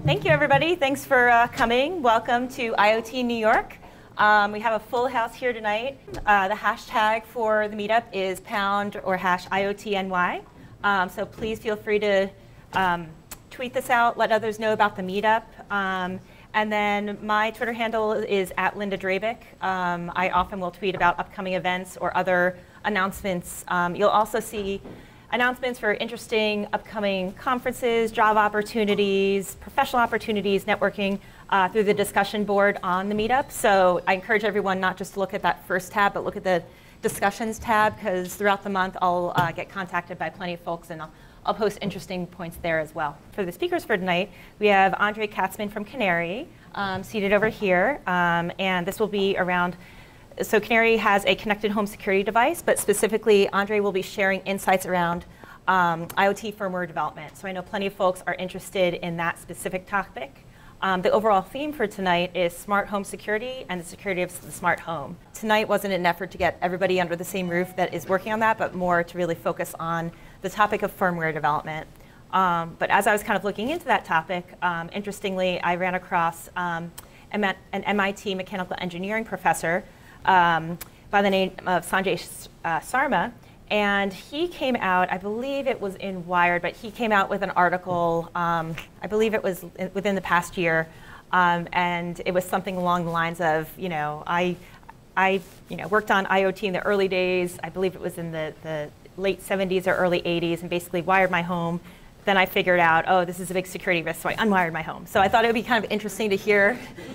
Thank you, everybody. Thanks for coming. Welcome to IoT New York. We have a full house here tonight. The hashtag for the meetup is # or #IoTNY. So please feel free to tweet this out, let others know about the meetup. And then my Twitter handle is @LindaDrabik. I often will tweet about upcoming events or other announcements. You'll also see announcements for interesting upcoming conferences, job opportunities, professional opportunities, networking through the discussion board on the meetup. So I encourage everyone not just to look at that first tab, but look at the discussions tab, because throughout the month I'll get contacted by plenty of folks, and I'll post interesting points there as well. For the speakers for tonight, we have Andre Katzman from Canary seated over here, and this will be around. So Canary has a connected home security device, but specifically Andre will be sharing insights around IoT firmware development. So I know plenty of folks are interested in that specific topic. The overall theme for tonight is smart home security and the security of the smart home. Tonight wasn't an effort to get everybody under the same roof that is working on that, but more to really focus on the topic of firmware development. But as I was kind of looking into that topic, interestingly, I ran across an MIT mechanical engineering professor by the name of Sanjay Sarma, and he came out, I believe it was in Wired, but he came out with an article, I believe it was within the past year, and it was something along the lines of, I worked on IoT in the early days. I believe it was in the late 70s or early 80s, and basically wired my home. Then I figured out, oh, this is a big security risk, so I unwired my home. So I thought it would be kind of interesting to hear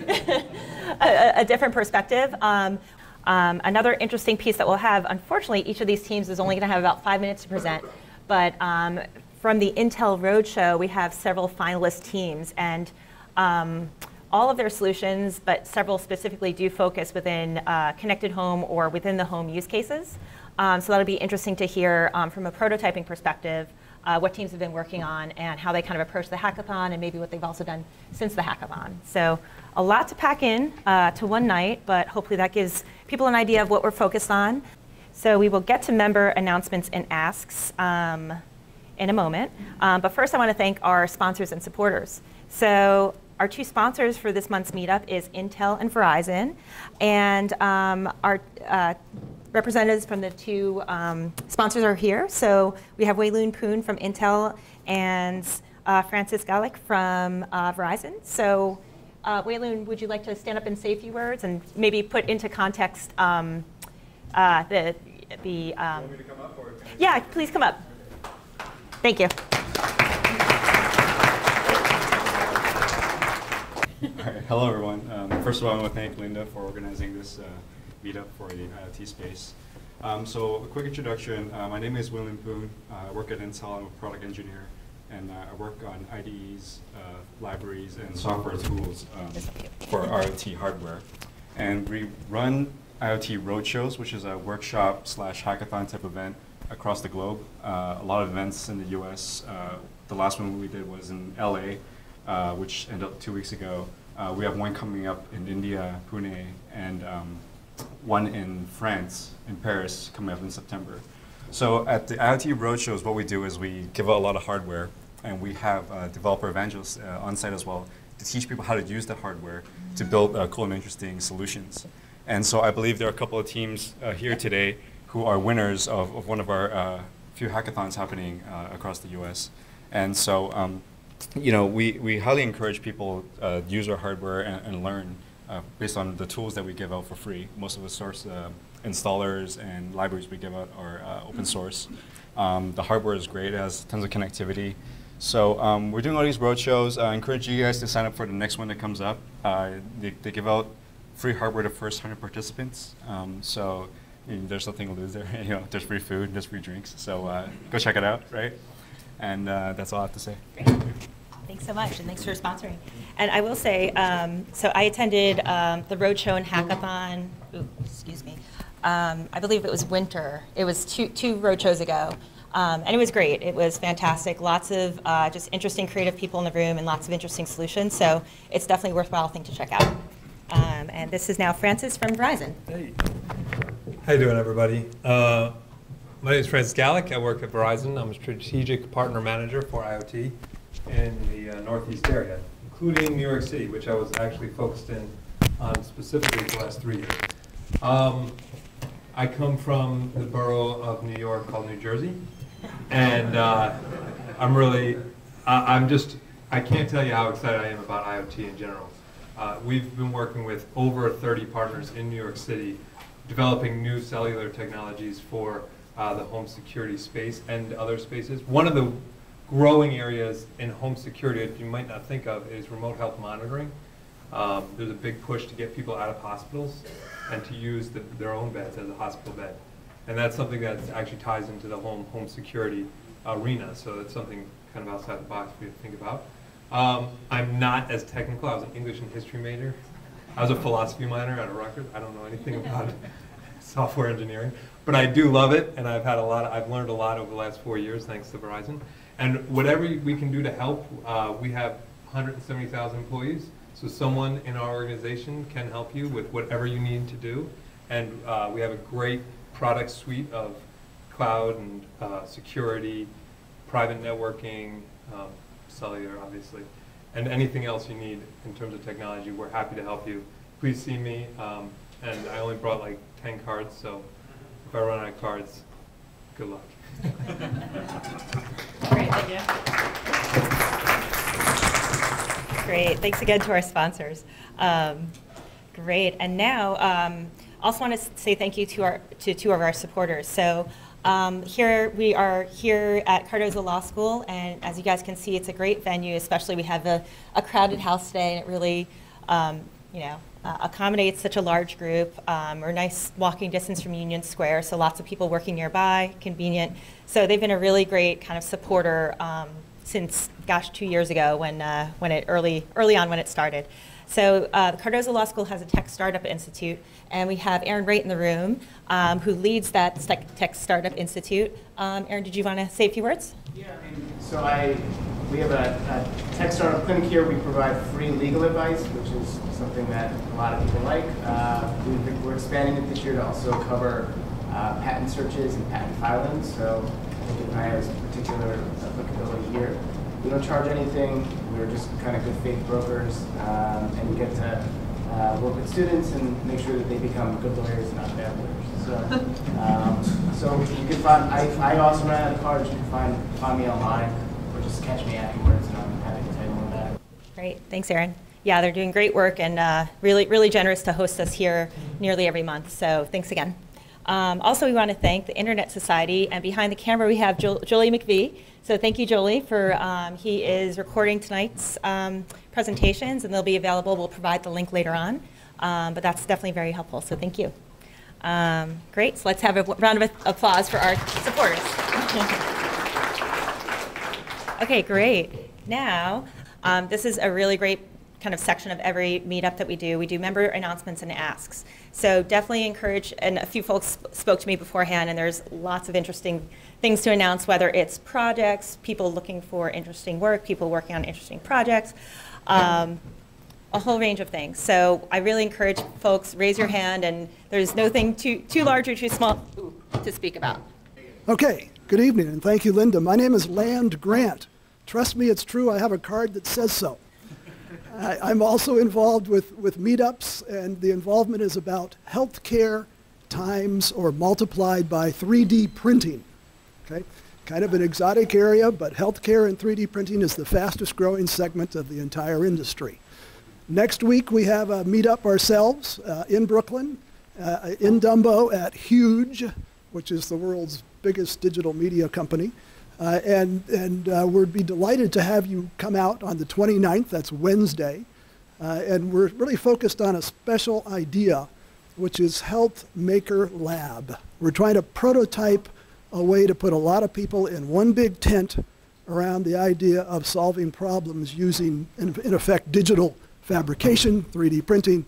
a different perspective. Another interesting piece that we'll have, unfortunately, each of these teams is only going to have about 5 minutes to present. But from the Intel Roadshow, we have several finalist teams. And all of their solutions, but several specifically, do focus within connected home or within the home use cases. So that'll be interesting to hear from a prototyping perspective what teams have been working on and how they kind of approach the hackathon, and maybe what they've also done since the hackathon. So a lot to pack in to one night, but hopefully that gives people an idea of what we're focused on. So we will get to member announcements and asks in a moment. But first I want to thank our sponsors and supporters. So our two sponsors for this month's meetup is Intel and Verizon. And our representatives from the two sponsors are here. So we have Wei Loon Poon from Intel and Francis Gallick from Verizon. So Wei Loon, would you like to stand up and say a few words and maybe put into context the you want me to come up, or yeah, please come up. Thank you. All right. Hello, everyone. First of all, I want to thank Linda for organizing this meetup for the IoT space. So a quick introduction. My name is William Poon. I work at Intel. I'm a product engineer, and I work on IDEs, libraries, and software tools for IoT hardware. And we run IoT roadshows, which is a workshop/hackathon type event across the globe. A lot of events in the US. The last one we did was in LA, which ended up 2 weeks ago. We have one coming up in India, Pune, and one in France, in Paris, coming up in September. So at the IoT roadshows, what we do is we give out a lot of hardware, and we have developer evangelists on site as well to teach people how to use the hardware to build cool and interesting solutions. And so I believe there are a couple of teams here today who are winners of one of our few hackathons happening across the US. And so we highly encourage people to use our hardware and learn based on the tools that we give out for free. Most of the source installers and libraries we give out are open source. The hardware is great. It has tons of connectivity. So we're doing all these roadshows. I encourage you guys to sign up for the next one that comes up. They give out free hardware to first 100 participants. So there's nothing to lose there. There's free food, there's free drinks. So go check it out, right? And that's all I have to say. Great. Thanks so much, and thanks for sponsoring. And I will say, so I attended the Roadshow and Hackathon, excuse me, I believe it was winter. It was two roadshows ago, and it was great. It was fantastic. Lots of just interesting creative people in the room and lots of interesting solutions, so it's definitely a worthwhile thing to check out. And this is now Francis from Verizon. Hey. How you doing, everybody? My name is Francis Gallick. I work at Verizon. I'm a strategic partner manager for IoT in the Northeast area, including New York City, which I was actually focused on specifically for the last 3 years. I come from the borough of New York called New Jersey, and I can't tell you how excited I am about IoT in general. We've been working with over 30 partners in New York City, developing new cellular technologies for the home security space and other spaces. One of the growing areas in home security that you might not think of is remote health monitoring. There's a big push to get people out of hospitals and to use their own beds as a hospital bed. And that's something that actually ties into the home security arena. So that's something kind of outside the box for you to think about. I'm not as technical. I was an English and history major. I was a philosophy minor at Rutgers. I don't know anything about software engineering, but I do love it, and I've learned a lot over the last 4 years thanks to Verizon. And whatever we can do to help, we have 170,000 employees, so someone in our organization can help you with whatever you need to do. And we have a great product suite of cloud and security, private networking, cellular, obviously, and anything else you need in terms of technology. We're happy to help you. Please see me. And I only brought like 10 cards, so if I run out of cards, good luck. Great, thank you. Great, thanks again to our sponsors. Great, and now also want to say thank you to two of our supporters. So here we are here at Cardozo Law School, and as you guys can see, it's a great venue. Especially we have a crowded house today, and it really, accommodates such a large group. We're a nice walking distance from Union Square, so lots of people working nearby, convenient. So they've been a really great kind of supporter since, gosh, 2 years ago when it early on when it started. So the Cardozo Law School has a tech startup institute, and we have Aaron Wright in the room, who leads that tech startup institute. Aaron, did you want to say a few words? Yeah, we have a tech startup clinic here. We provide free legal advice, which is something that a lot of people like. We're expanding it this year to also cover patent searches and patent filings. So I think it has particular applicability here. We don't charge anything. We're just kind of good faith brokers, and we get to work with students and make sure that they become good lawyers, not bad lawyers. So you can find. I also ran out of cards. You can find me online, or just catch me afterwards, and I'm happy to tell you more about it. Great, thanks, Aaron. Yeah, they're doing great work, and really generous to host us here nearly every month. So thanks again. Also, we want to thank the Internet Society, and behind the camera we have Jolie McVie. So thank you, Jolie, for he is recording tonight's presentations, and they'll be available. We'll provide the link later on, but that's definitely very helpful. So thank you. Great. So let's have a round of applause for our supporters. Okay, great. Now, this is a really great kind of section of every meetup that we do. We do member announcements and asks. So definitely encourage, and a few folks spoke to me beforehand, and there's lots of interesting things to announce, whether it's projects, people looking for interesting work, people working on interesting projects, a whole range of things. So I really encourage folks, raise your hand, and there's nothing too large or too small to speak about. Okay, good evening, and thank you, Linda. My name is Land Grant. Trust me, it's true, I have a card that says so. I'm also involved with meetups, and the involvement is about healthcare times or multiplied by 3D printing. Okay, kind of an exotic area, but healthcare and 3D printing is the fastest growing segment of the entire industry. Next week we have a meetup ourselves in Brooklyn, in Dumbo at Huge, which is the world's biggest digital media company. And we'd be delighted to have you come out on the 29th, that's Wednesday. And we're really focused on a special idea, which is Health Maker Lab. We're trying to prototype a way to put a lot of people in one big tent around the idea of solving problems using, in effect, digital fabrication, 3D printing,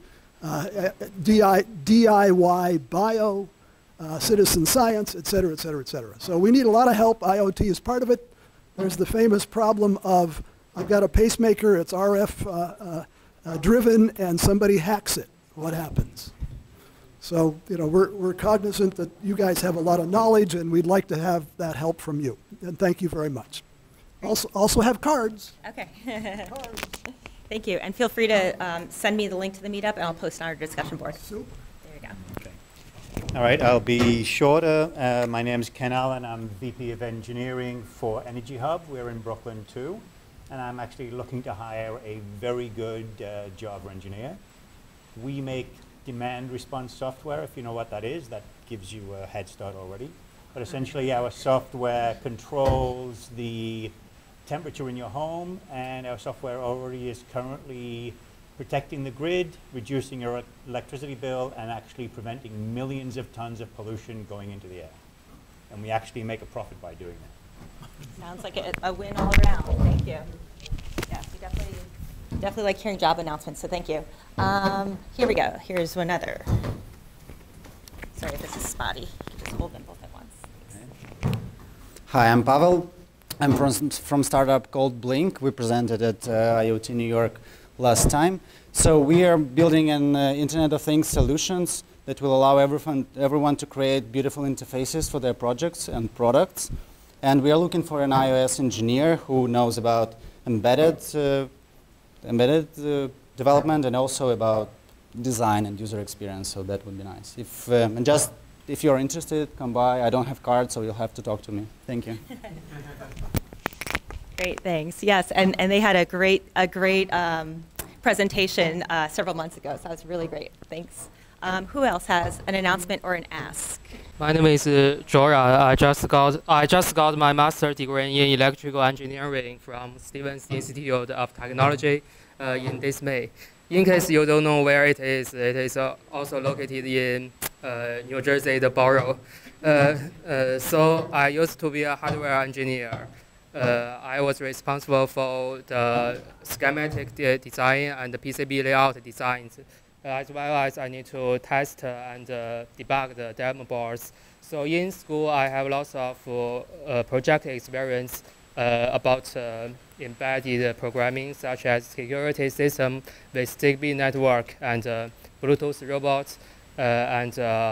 DIY bio, citizen science, et cetera, et cetera, et cetera. So we need a lot of help. IoT is part of it. There's the famous problem of I've got a pacemaker, it's RF driven, and somebody hacks it. What happens? So we're cognizant that you guys have a lot of knowledge, and we'd like to have that help from you. And thank you very much. Also have cards. Okay. Cards. Thank you. And feel free to send me the link to the meetup, and I'll post it on our discussion board. Super. There you go. Okay. All right, I'll be shorter. My name is Ken Allen. I'm VP of Engineering for Energy Hub. We're in Brooklyn too. And I'm actually looking to hire a very good Java engineer. We make demand response software. If you know what that is, that gives you a head start already. But essentially, our software controls the temperature in your home, and our software already is currently protecting the grid, reducing your electricity bill, and actually preventing millions of tons of pollution going into the air. And we actually make a profit by doing that. Sounds like a win all around. Thank you. Yes, we definitely like hearing job announcements, so thank you. Here we go. Here's one other. Sorry if this is spotty. You can just hold them both at once. Hi, I'm Pavel. I'm from startup called Blink. We presented at IoT New York last time. So we are building an Internet of Things solutions that will allow everyone to create beautiful interfaces for their projects and products. And we are looking for an iOS engineer who knows about embedded development and also about design and user experience. So that would be nice. If you're interested, come by. I don't have cards, so you'll have to talk to me. Thank you. Great, thanks. Yes, and they had a great presentation several months ago, so that was really great. Thanks. Who else has an announcement or an ask? My name is Jora. I just got my master's degree in electrical engineering from Stevens Institute of Technology in this May. In case you don't know where it is also located in New Jersey, the borough. So I used to be a hardware engineer. I was responsible for the schematic design and the PCB layout designs, as well as I need to test and debug the demo boards. So in school, I have lots of project experience about embedded programming, such as security system with Zigbee network and Bluetooth robots and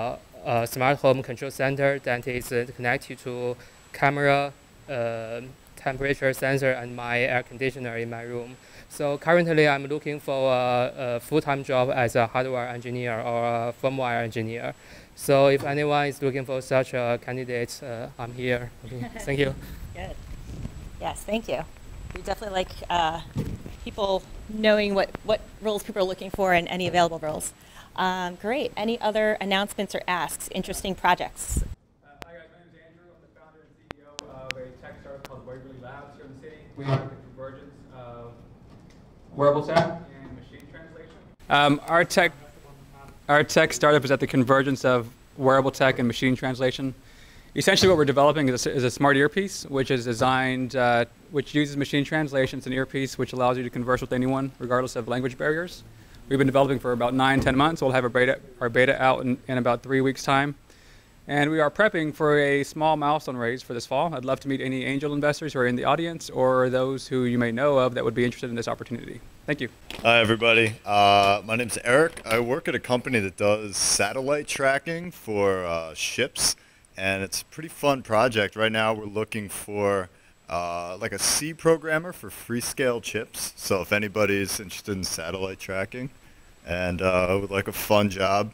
a smart home control center that is connected to camera, temperature sensor, and my air conditioner in my room. So currently, I'm looking for a full-time job as a hardware engineer or a firmware engineer. So if anyone is looking for such a candidate, I'm here. Okay. Thank you. Good. Yes, thank you. We definitely like people knowing what roles people are looking for and any available roles. Great. Any other announcements or asks? Interesting projects? Hi guys, my name is Andrew. I'm the founder and CEO of a tech startup called Waverly Labs here in the city. We are at the convergence of wearable tech and machine translation. Our tech startup is at the convergence of wearable tech and machine translation. Essentially what we're developing is a smart earpiece, which is designed, which uses machine translation. It's an earpiece which allows you to converse with anyone, regardless of language barriers. We've been developing for about 9-10 months. We'll have our beta out in about 3 weeks' time. And we are prepping for a small milestone raise for this fall. I'd love to meet any angel investors who are in the audience or those who you may know of that would be interested in this opportunity. Thank you. Hi, everybody. My name's Eric. I work at a company that does satellite tracking for ships. And it's a pretty fun project. Right now we're looking for like a C programmer for Freescale chips. So if anybody's interested in satellite tracking and would like a fun job,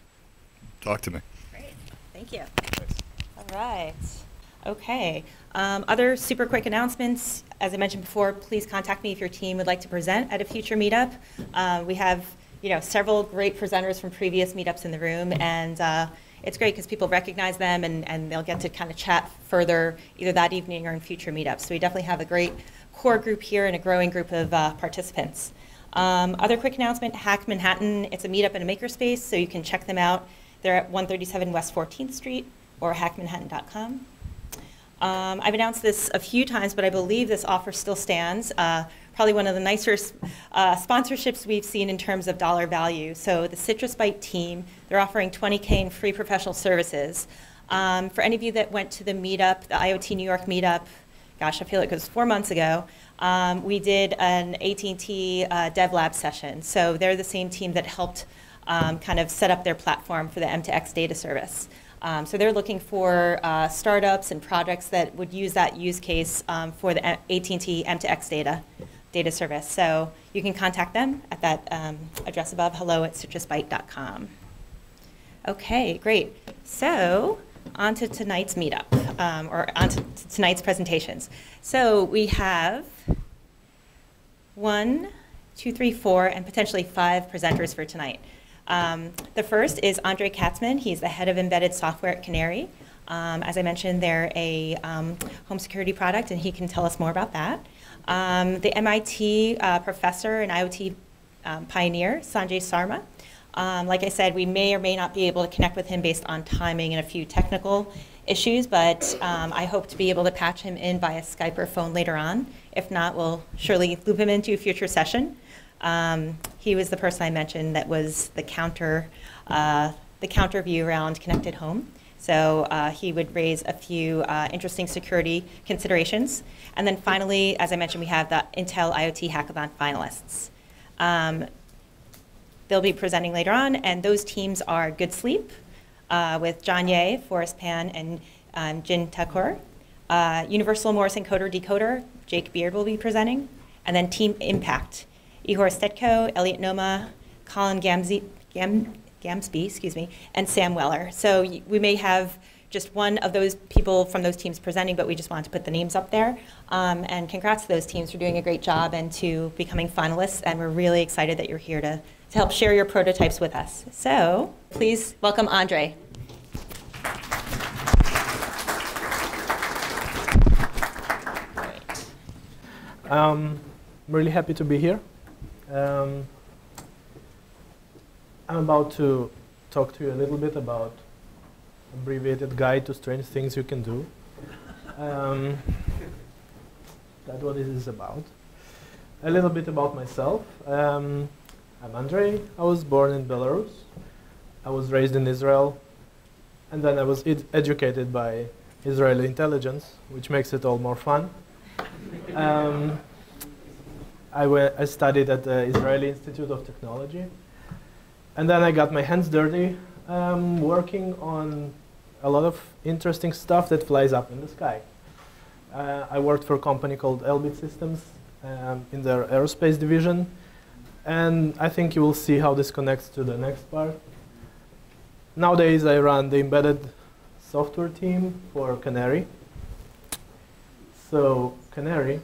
talk to me. Great. Thank you. All right. Okay. Other super quick announcements. As I mentioned before, please contact me if your team would like to present at a future meetup. We have several great presenters from previous meetups in the room, and it's great because people recognize them and they'll get to kind of chat further either that evening or in future meetups. So we definitely have a great core group here and a growing group of participants. Other quick announcement, Hack Manhattan, it's a meetup and a makerspace, so you can check them out. They're at 137 West 14th Street or hackmanhattan.com. I've announced this a few times, but I believe this offer still stands. Probably one of the nicer sponsorships we've seen in terms of dollar value. So the Citrus Byte team, they're offering $20K in free professional services. For any of you that went to the meetup, the IoT New York meetup, gosh, I feel like it was 4 months ago, we did an AT&T Dev Lab session. So they're the same team that helped kind of set up their platform for the M2X data service. So they're looking for startups and projects that would use that use case for the AT&T M2X data. data service. So you can contact them at that address above, hello@citrusbyte.com. Okay, great. So on to tonight's meetup, or on to tonight's presentations. So we have 1, 2, 3, 4, and potentially 5 presenters for tonight. The first is Andre Katzman. He's the head of embedded software at Canary. As I mentioned, they're a home security product, and he can tell us more about that. The MIT professor and IoT pioneer, Sanjay Sarma. Like I said, we may or may not be able to connect with him based on timing and a few technical issues, but I hope to be able to patch him in via Skype or phone later on. If not, we'll surely loop him into a future session. He was the person I mentioned that was the counter view around connected home. So he would raise a few interesting security considerations. And then finally, as I mentioned, we have the Intel IoT hackathon finalists. They'll be presenting later on, and those teams are GoodSleep with John Ye, Forrest Pan, and Jin Thakur. Universal Morse Encoder Decoder, Jake Beard will be presenting. And then TeamImpact, Ihor Stetko, Elliot Noma, Colin Gamsby, and Sam Weller. So we may have just one of those people from those teams presenting, but we just wanted to put the names up there. And congrats to those teams for doing a great job and to becoming finalists. And we're really excited that you're here to help share your prototypes with us. So please welcome Andre. I'm really happy to be here. I'm about to talk to you a little bit about abbreviated guide to strange things you can do. That's what it is about. A little bit about myself. I'm Andre. I was born in Belarus. I was raised in Israel. And then I was educated by Israeli intelligence, which makes it all more fun. I studied at the Israeli Institute of Technology. And then I got my hands dirty working on a lot of interesting stuff that flies up in the sky. I worked for a company called Elbit Systems in their aerospace division. And I think you will see how this connects to the next part. Nowadays, I run the embedded software team for Canary. So Canary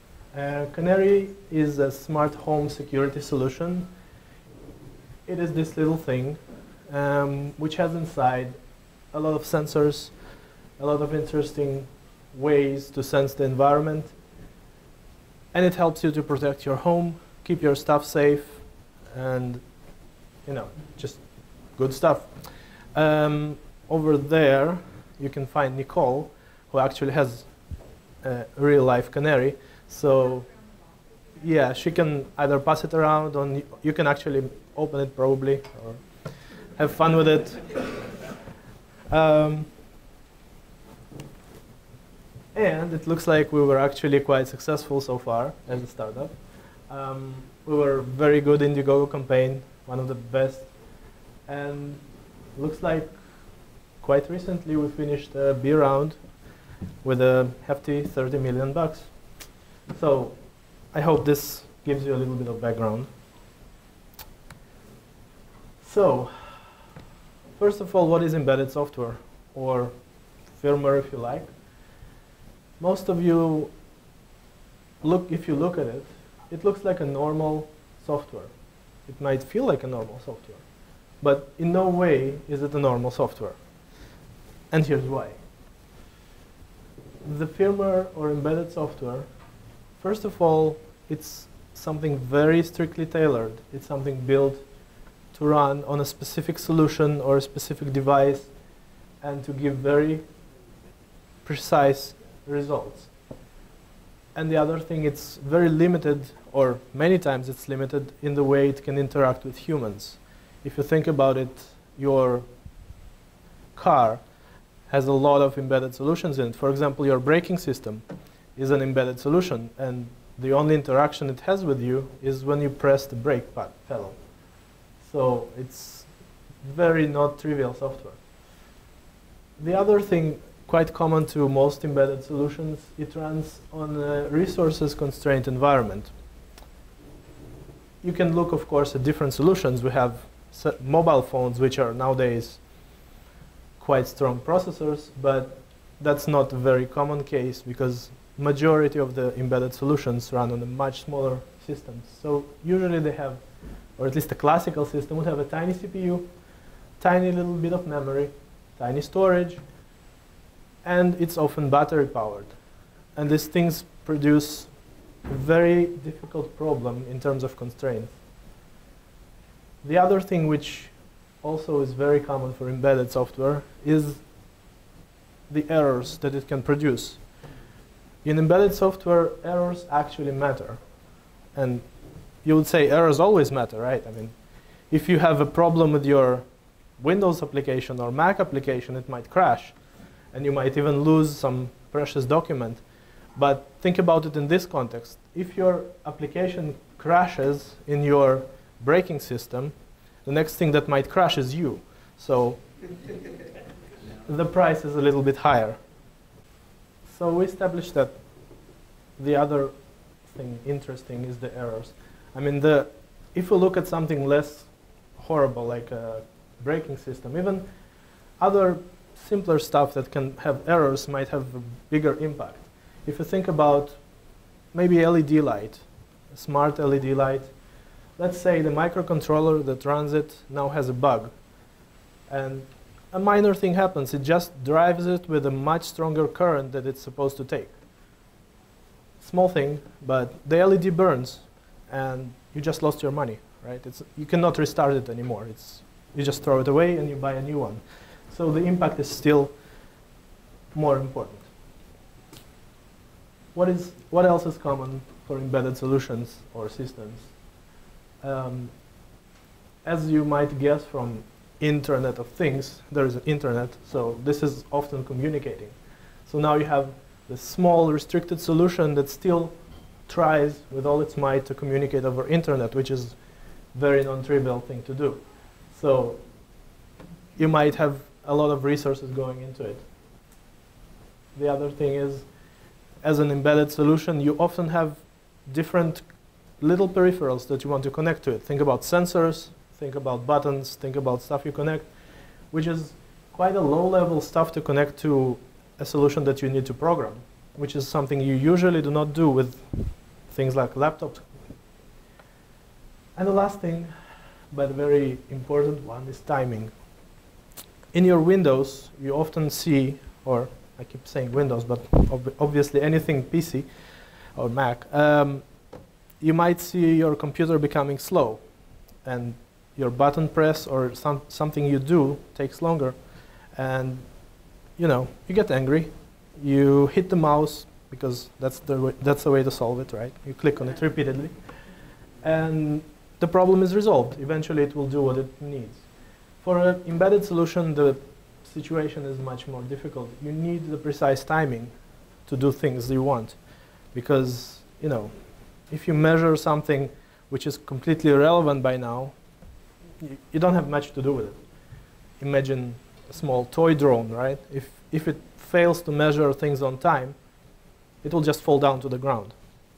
is a smart home security solution. It is this little thing which has inside a lot of sensors, a lot of interesting ways to sense the environment. And it helps you to protect your home, keep your stuff safe, and just good stuff. Over there, you can find Nicole, who actually has a real-life Canary. So yeah, she can either pass it around, or you can actually open it probably, or have fun with it. And it looks like we were actually quite successful so far as a startup. We were very good in the Indiegogo campaign, one of the best. And looks like quite recently we finished a B round with a hefty $30 million. So I hope this gives you a little bit of background. So first of all, what is embedded software, or firmware if you like? Most of you, if you look at it, it looks like a normal software. It might feel like a normal software, but in no way is it a normal software. And here's why. The firmware or embedded software, first of all, it's something very strictly tailored. It's something built to run on a specific solution or a specific device and to give very precise results. And the other thing, it's very limited, or many times it's limited in the way it can interact with humans. If you think about it, your car has a lot of embedded solutions in it. For example, your braking system is an embedded solution, and the only interaction it has with you is when you press the brake pedal. So it's very not trivial software. The other thing, quite common to most embedded solutions, it runs on a resources constrained environment. you can look, of course, at different solutions. We have mobile phones, which are nowadays quite strong processors, but that's not a very common case because majority of the embedded solutions run on a much smaller systems. So usually they have, or at least a classical system would have a tiny CPU, tiny little bit of memory, tiny storage, and it's often battery powered. And these things produce a very difficult problem in terms of constraints. The other thing which also is very common for embedded software is the errors that it can produce. In embedded software, errors actually matter. And you would say errors always matter, right? I mean, if you have a problem with your Windows application or Mac application, it might crash. And you might even lose some precious document. But think about it in this context. If your application crashes in your braking system, the next thing that might crash is you. So the price is a little bit higher. So we established that the other thing interesting is the errors. I mean, if we look at something less horrible, like a braking system, even other simpler stuff that can have errors might have a bigger impact. If you think about maybe LED light, a smart LED light, let's say the microcontroller that runs it now has a bug. And a minor thing happens. It just drives it with a much stronger current that it's supposed to take. Small thing, but the LED burns, and you just lost your money, right? You cannot restart it anymore. You just throw it away and you buy a new one. So the impact is still more important. What else is common for embedded solutions or systems? As you might guess from Internet of Things, there is an internet, so this is often communicating. So now you have this small restricted solution that still tries with all its might to communicate over internet, which is a very non-trivial thing to do. So you might have a lot of resources going into it. The other thing is, as an embedded solution, you often have different little peripherals that you want to connect to it. Think about sensors, think about buttons, think about stuff you connect, which is quite a low-level stuff to connect to a solution that you need to program, which is something you usually do not do with things like laptops. And the last thing, but a very important one, is timing. In your Windows, you often see, or I keep saying Windows, but obviously anything PC or Mac, you might see your computer becoming slow, and your button press or something you do takes longer, and you get angry. You hit the mouse because that's the way to solve it, right? You click on it repeatedly, and the problem is resolved. Eventually, it will do what it needs. For an embedded solution, the situation is much more difficult. You need the precise timing to do things you want, because if you measure something which is completely irrelevant by now, you don't have much to do with it. Imagine a small toy drone, right? If it fails to measure things on time, it will just fall down to the ground.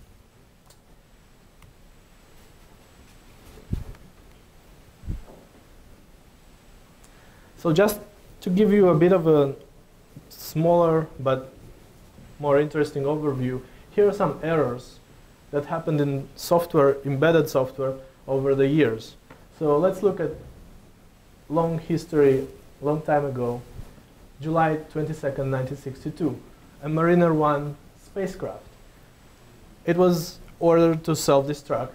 So just to give you a bit of a smaller but more interesting overview, here are some errors that happened in software, embedded software, over the years. So let's look at long history, long time ago, July 22nd, 1962, a Mariner 1 spacecraft. It was ordered to self-destruct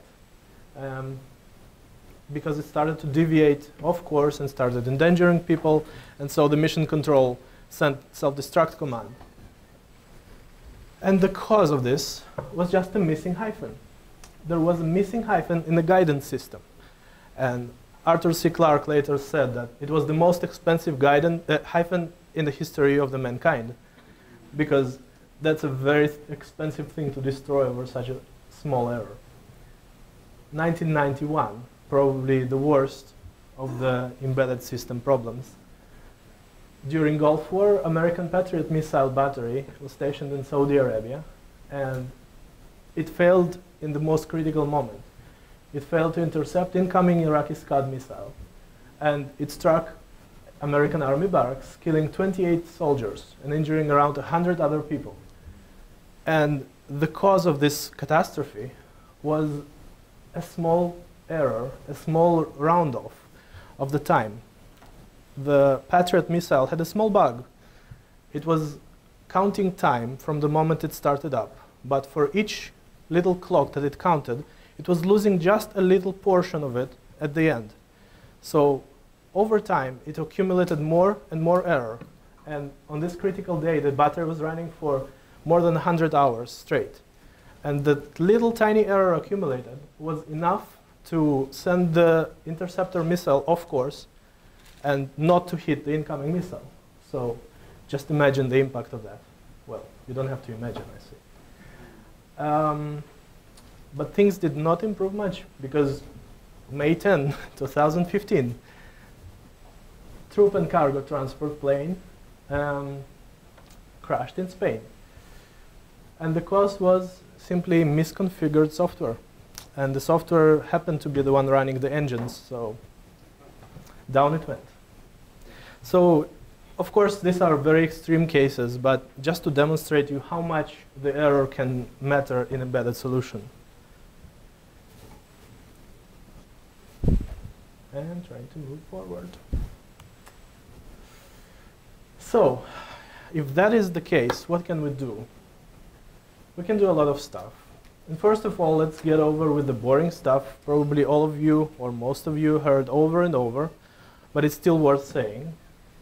because it started to deviate off course and started endangering people, and so the mission control sent self-destruct command. And the cause of this was just a missing hyphen. There was a missing hyphen in the guidance system. And Arthur C. Clarke later said that it was the most expensive hyphen in the history of the mankind, because that's a very expensive thing to destroy over such a small error. 1991, probably the worst of the embedded system problems. During Gulf War, American Patriot missile battery was stationed in Saudi Arabia, and it failed in the most critical moment. It failed to intercept incoming Iraqi Scud missile. And it struck American Army barracks, killing 28 soldiers and injuring around 100 other people. And the cause of this catastrophe was a small error, a small round-off of the time. The Patriot missile had a small bug. It was counting time from the moment it started up. But for each little clock that it counted, it was losing just a little portion of it at the end. So over time, it accumulated more and more error. And on this critical day, the battery was running for more than 100 hours straight. And the little tiny error accumulated was enough to send the interceptor missile off course and not to hit the incoming missile. So just imagine the impact of that. Well, you don't have to imagine, I see. But things did not improve much because May 10, 2015, troop and cargo transport plane crashed in Spain. And the cause was simply misconfigured software. And the software happened to be the one running the engines, so down it went. So, of course, these are very extreme cases, but just to demonstrate you how much the error can matter in embedded solution. And trying to move forward. So, if that is the case, what can we do? We can do a lot of stuff. And first of all, let's get over with the boring stuff. Probably all of you, or most of you, heard over and over, but it's still worth saying.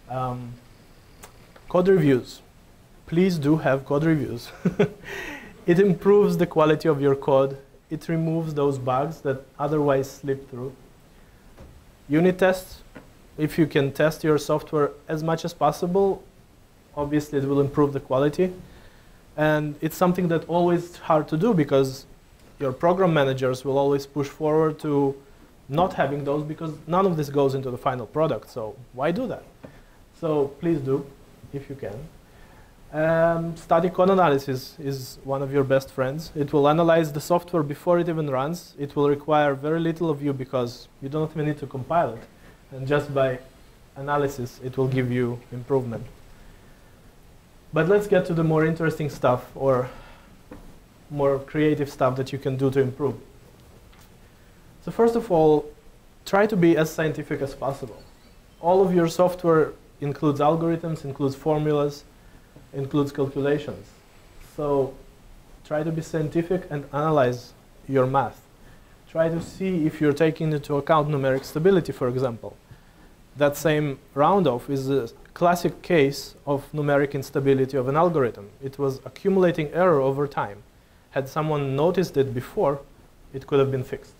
Code reviews. Please do have code reviews. It improves the quality of your code. It removes those bugs that otherwise slip through. Unit tests. If you can test your software as much as possible, obviously it will improve the quality. And it's something that's always hard to do because your program managers will always push forward to not having those because none of this goes into the final product. So why do that? So please do, if you can. Static code analysis is one of your best friends. It will analyze the software before it even runs. It will require very little of you because you don't even need to compile it. And just by analysis, it will give you improvement. But let's get to the more interesting stuff or more creative stuff that you can do to improve. So first of all, try to be as scientific as possible. All of your software includes algorithms, includes formulas, includes calculations. So try to be scientific and analyze your math. Try to see if you're taking into account numeric stability, for example. That same round-off is a classic case of numeric instability of an algorithm. It was accumulating error over time. Had someone noticed it before, it could have been fixed.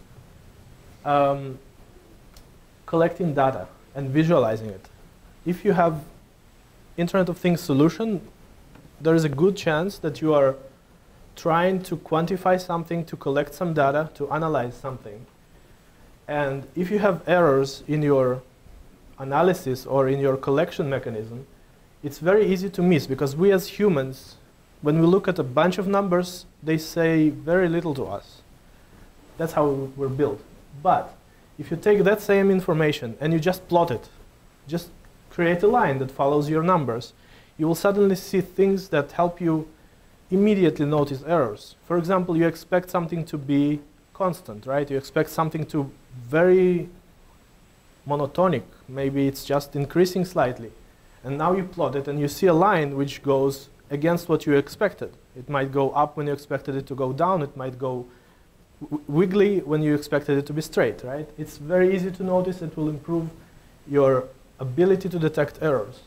Collecting data and visualizing it. If you have Internet of Things solution, there is a good chance that you are trying to quantify something, to collect some data, to analyze something. And if you have errors in your analysis or in your collection mechanism, it's very easy to miss because we as humans, when we look at a bunch of numbers, they say very little to us. That's how we're built. But if you take that same information and you just plot it, just create a line that follows your numbers, you will suddenly see things that help you immediately notice errors. For example, you expect something to be constant, right? You expect something to very monotonic. Maybe it's just increasing slightly. And now you plot it and you see a line which goes against what you expected. It might go up when you expected it to go down. It might go wiggly when you expected it to be straight, right? It's very easy to notice. It will improve your ability to detect errors.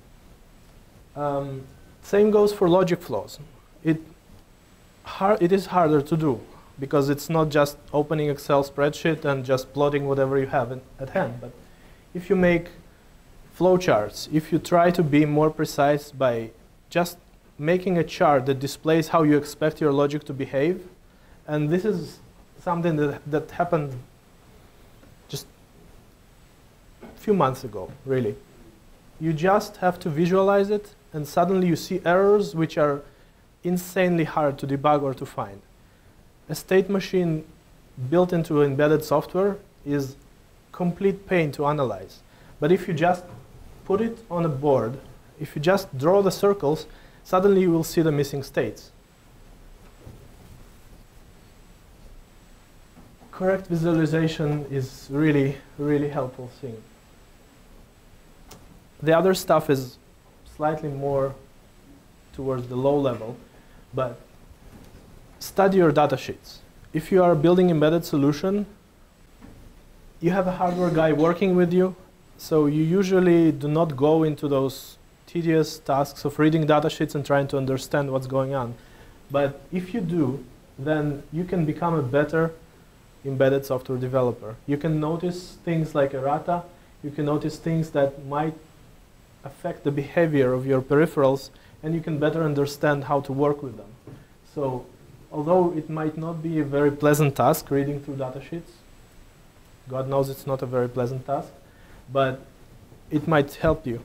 Same goes for logic flows. It is harder to do because it's not just opening Excel spreadsheet and just plotting whatever you have at hand. But if you make flowcharts, if you try to be more precise by just making a chart that displays how you expect your logic to behave, and this is something that happened just a few months ago, really. You just have to visualize it, and suddenly you see errors which are insanely hard to debug or to find. A state machine built into embedded software is complete pain to analyze. But if you just put it on a board, if you just draw the circles, suddenly you will see the missing states. Correct visualization is really, really helpful thing. The other stuff is slightly more towards the low level, but study your data sheets. If you are building embedded solution, you have a hardware guy working with you, so you usually do not go into those tedious tasks of reading data sheets and trying to understand what's going on. But if you do, then you can become a better embedded software developer. You can notice things like errata. You can notice things that might affect the behavior of your peripherals, and you can better understand how to work with them. So although it might not be a very pleasant task reading through data sheets, God knows it's not a very pleasant task, but it might help you.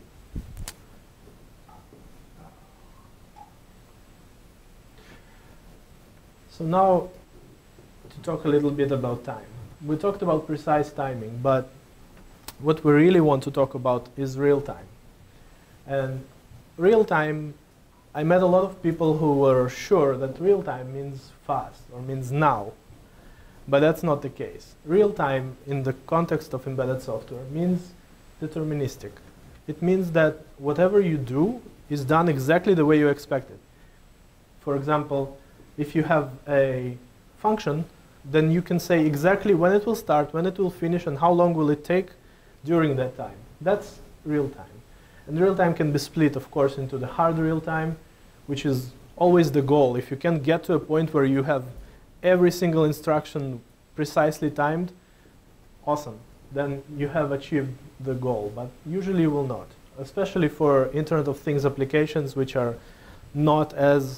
So now to talk a little bit about time. We talked about precise timing, but what we really want to talk about is real time. And real time, I met a lot of people who were sure that real time means fast or means now, but that's not the case. Real time in the context of embedded software means deterministic. It means that whatever you do is done exactly the way you expect it. For example, if you have a function, then you can say exactly when it will start, when it will finish, and how long will it take during that time. That's real time. And real time can be split, of course, into the hard real time, which is always the goal. If you can get to a point where you have every single instruction precisely timed, awesome. Then you have achieved the goal, but usually you will not, especially for Internet of Things applications, which are not as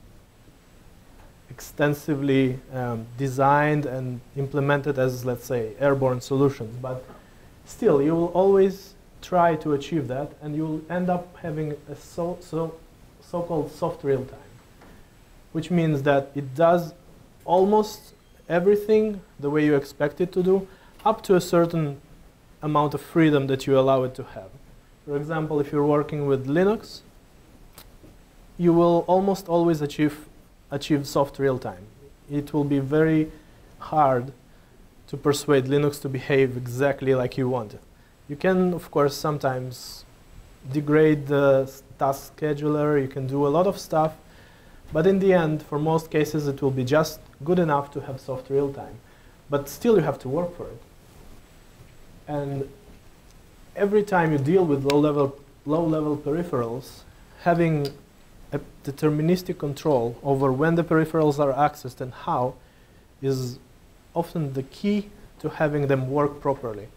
extensively designed and implemented as, let's say, airborne solutions. But still, you will always try to achieve that, and you will end up having a so-called soft real time, which means that it does almost everything the way you expect it to do, up to a certain amount of freedom that you allow it to have. For example, if you're working with Linux, you will almost always achieve soft real time. It will be very hard to persuade Linux to behave exactly like you want it. You can, of course, sometimes degrade the task scheduler. You can do a lot of stuff. But in the end, for most cases, it will be just good enough to have soft real time. But still, you have to work for it. And every time you deal with low-level peripherals, having a deterministic control over when the peripherals are accessed and how is often the key to having them work properly.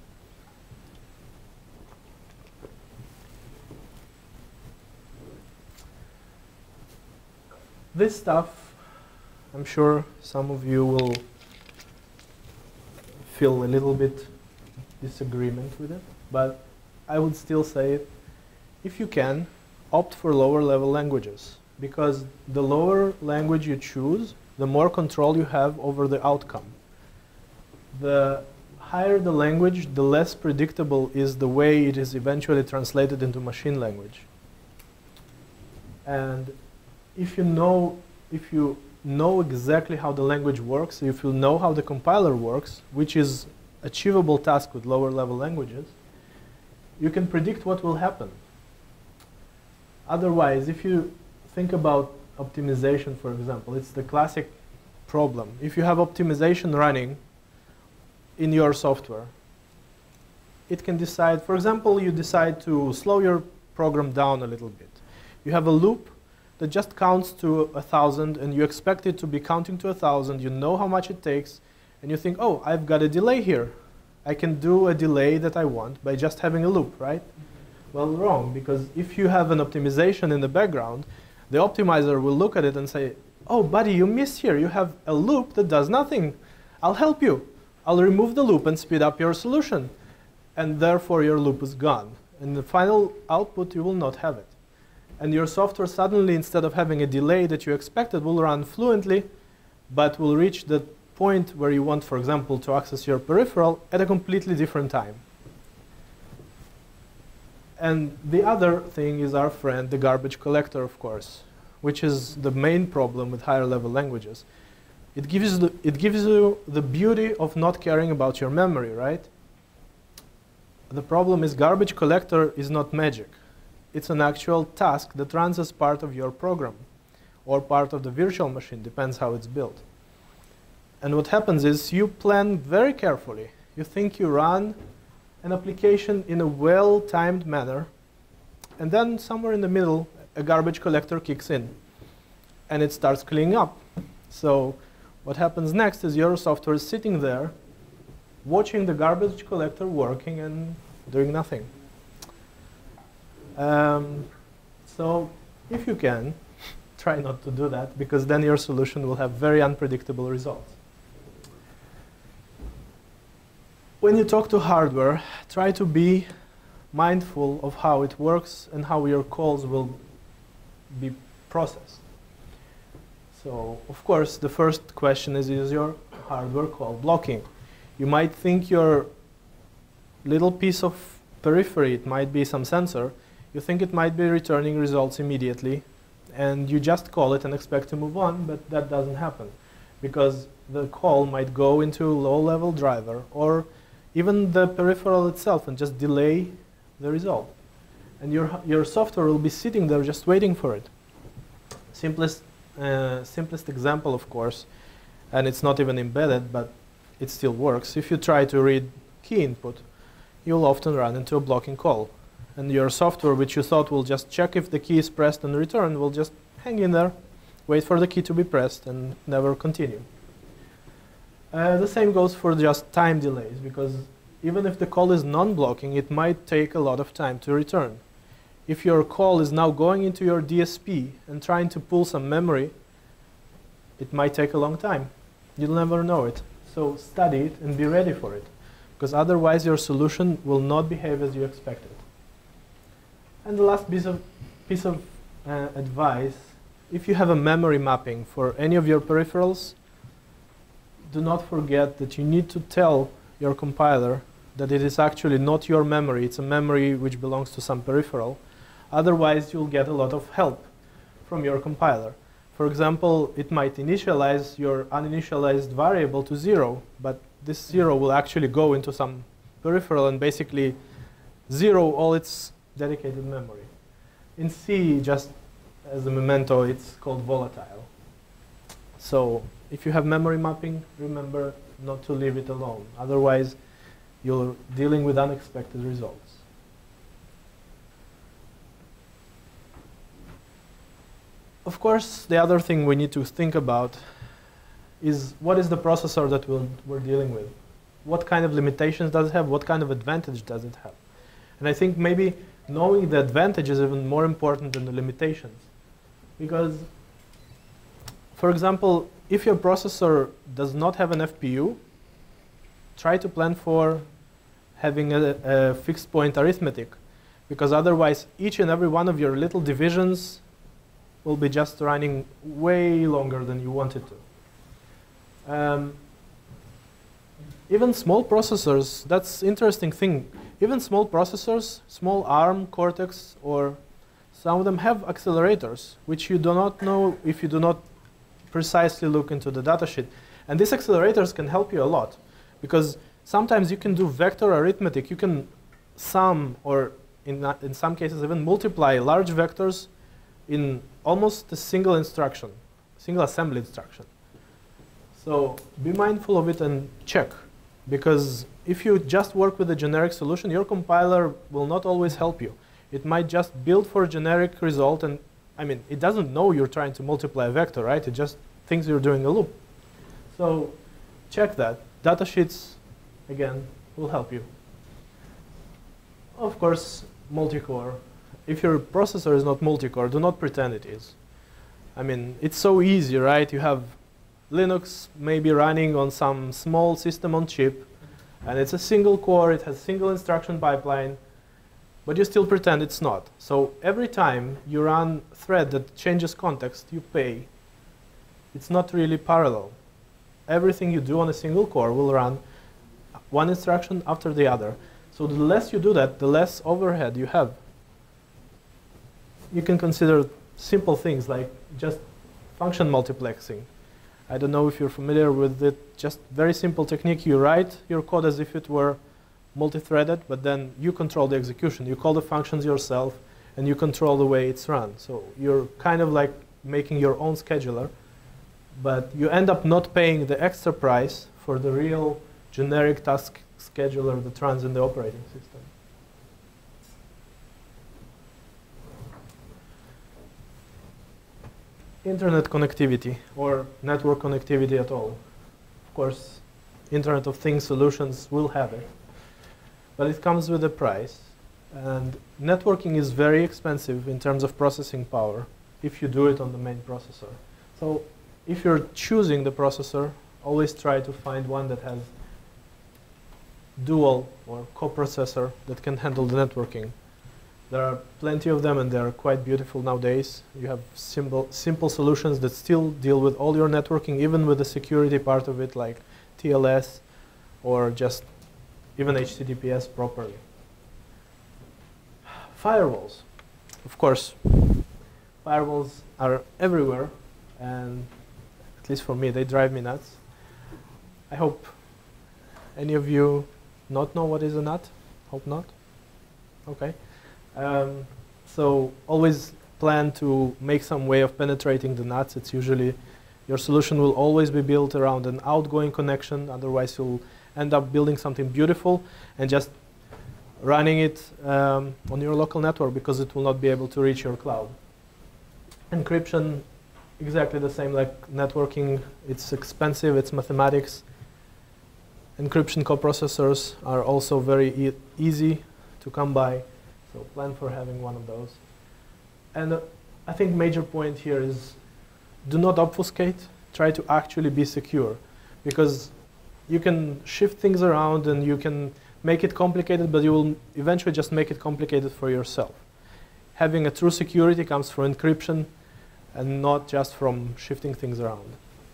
This stuff, I'm sure some of you will feel a little bit disagreement with it, but I would still say it. If you can, opt for lower level languages, because the lower language you choose, the more control you have over the outcome. The higher the language, the less predictable is the way it is eventually translated into machine language. And if you know exactly how the language works, if you know how the compiler works, which is achievable task with lower level languages, you can predict what will happen. Otherwise, if you think about optimization, for example, it's the classic problem. If you have optimization running in your software, it can decide, for example, you decide to slow your program down a little bit. You have a loop that just counts to 1,000, and you expect it to be counting to 1,000. You know how much it takes, and you think, oh, I've got a delay here. I can do a delay that I want by just having a loop, right? Well, wrong, because if you have an optimization in the background, the optimizer will look at it and say, oh, buddy, you missed here. You have a loop that does nothing. I'll help you. I'll remove the loop and speed up your solution. And therefore, your loop is gone. In the final output, you will not have it. And your software suddenly, instead of having a delay that you expected, will run fluently, but will reach the point where you want, for example, to access your peripheral at a completely different time. And the other thing is our friend, the garbage collector, of course, which is the main problem with higher level languages. It gives you the beauty of not caring about your memory, right? The problem is garbage collector is not magic. It's an actual task that runs as part of your program or part of the virtual machine, depends how it's built. And what happens is you plan very carefully. You think you run an application in a well-timed manner, and then somewhere in the middle, a garbage collector kicks in, and it starts cleaning up. So what happens next is your software is sitting there, watching the garbage collector working and doing nothing. So if you can, try not to do that, because then your solution will have very unpredictable results. When you talk to hardware, try to be mindful of how it works and how your calls will be processed. So, of course, the first question is your hardware call blocking? You might think your little piece of periphery, it might be some sensor, you think it might be returning results immediately, and you just call it and expect to move on, but that doesn't happen, because the call might go into a low-level driver, or even the peripheral itself, and just delay the result. And your software will be sitting there just waiting for it. Simplest example, of course, and it's not even embedded, but it still works. If you try to read key input, you'll often run into a blocking call. And your software, which you thought will just check if the key is pressed and return, will just hang in there, wait for the key to be pressed, and never continue. The same goes for just time delays, because even if the call is non-blocking, it might take a lot of time to return. If your call is now going into your DSP and trying to pull some memory, it might take a long time. You'll never know it. So study it and be ready for it, because otherwise your solution will not behave as you expected. And the last piece of advice, if you have a memory mapping for any of your peripherals, do not forget that you need to tell your compiler that it is actually not your memory, it's a memory which belongs to some peripheral. Otherwise, you'll get a lot of help from your compiler. For example, it might initialize your uninitialized variable to 0, but this 0 will actually go into some peripheral and basically zero all its dedicated memory. In C, just as a memento, it's called volatile. So if you have memory mapping, remember not to leave it alone. Otherwise, you're dealing with unexpected results. Of course, the other thing we need to think about is what is the processor that we're dealing with? What kind of limitations does it have? What kind of advantage does it have? And I think maybe knowing the advantage is even more important than the limitations. Because, for example, if your processor does not have an FPU, try to plan for having a fixed point arithmetic, because otherwise each and every one of your little divisions will be just running way longer than you want it to. Even small processors, that's interesting thing. Even small processors, small ARM, Cortex, or some of them have accelerators, which you do not know if you do not precisely look into the datasheet. And these accelerators can help you a lot, because sometimes you can do vector arithmetic. You can sum, or in some cases even multiply large vectors in almost a single instruction, single assembly instruction. So be mindful of it and check, because if you just work with a generic solution, your compiler will not always help you. It might just build for a generic result, and I mean, it doesn't know you're trying to multiply a vector, right? It just thinks you're doing a loop. So check that. Datasheets, again, will help you. Of course, multi-core. If your processor is not multi-core, do not pretend it is. I mean, it's so easy, right? You have Linux maybe running on some small system on chip, and it's a single core, it has single instruction pipeline, but you still pretend it's not. So every time you run a thread that changes context, you pay. It's not really parallel. everything you do on a single core will run one instruction after the other. So the less you do that, the less overhead you have. You can consider simple things like just function multiplexing. I don't know if you're familiar with it, just very simple technique. You write your code as if it were multi-threaded, but then you control the execution. You call the functions yourself, and you control the way it's run. So you're kind of like making your own scheduler, but you end up not paying the extra price for the real generic task scheduler that runs in the operating system. Internet connectivity, or network connectivity at all. Of course, Internet of Things solutions will have it, but it comes with a price. And networking is very expensive in terms of processing power if you do it on the main processor. So if you're choosing the processor, always try to find one that has dual or coprocessor that can handle the networking. There are plenty of them, and they are quite beautiful nowadays. You have simple solutions that still deal with all your networking, even with the security part of it, like TLS or just even HTTPS properly. Firewalls. Of course, firewalls are everywhere, and at least for me, they drive me nuts. I hope any of you not know what is a NAT? Hope not. Okay. So always plan to make some way of penetrating the NATs. It's usually, your solution will always be built around an outgoing connection. Otherwise, you'll end up building something beautiful and just running it on your local network because it will not be able to reach your cloud. Encryption, exactly the same like networking. It's expensive, it's mathematics. Encryption coprocessors are also very easy to come by. So plan for having one of those. And I think major point here is do not obfuscate. Try to actually be secure, because you can shift things around and you can make it complicated, but you will eventually just make it complicated for yourself. Having a true security comes from encryption and not just from shifting things around.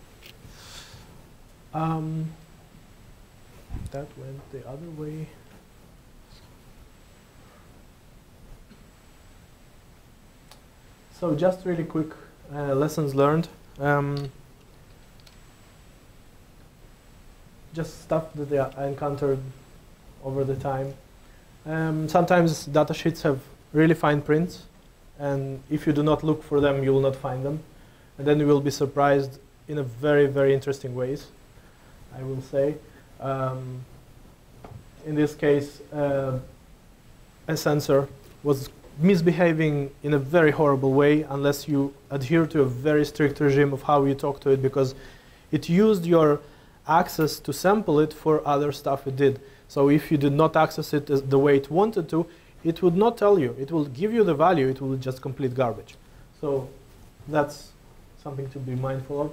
That went the other way. So just really quick lessons learned. Just stuff that I encountered over the time. Sometimes datasheets have really fine prints, and if you do not look for them, you will not find them. And then you will be surprised in a very, very interesting ways, I will say. In this case, a sensor was misbehaving in a very horrible way unless you adhere to a very strict regime of how you talk to it, because it used your access to sample it for other stuff it did. So if you did not access it as the way it wanted to, it would not tell you. It will give you the value. It will just complete garbage. So that's something to be mindful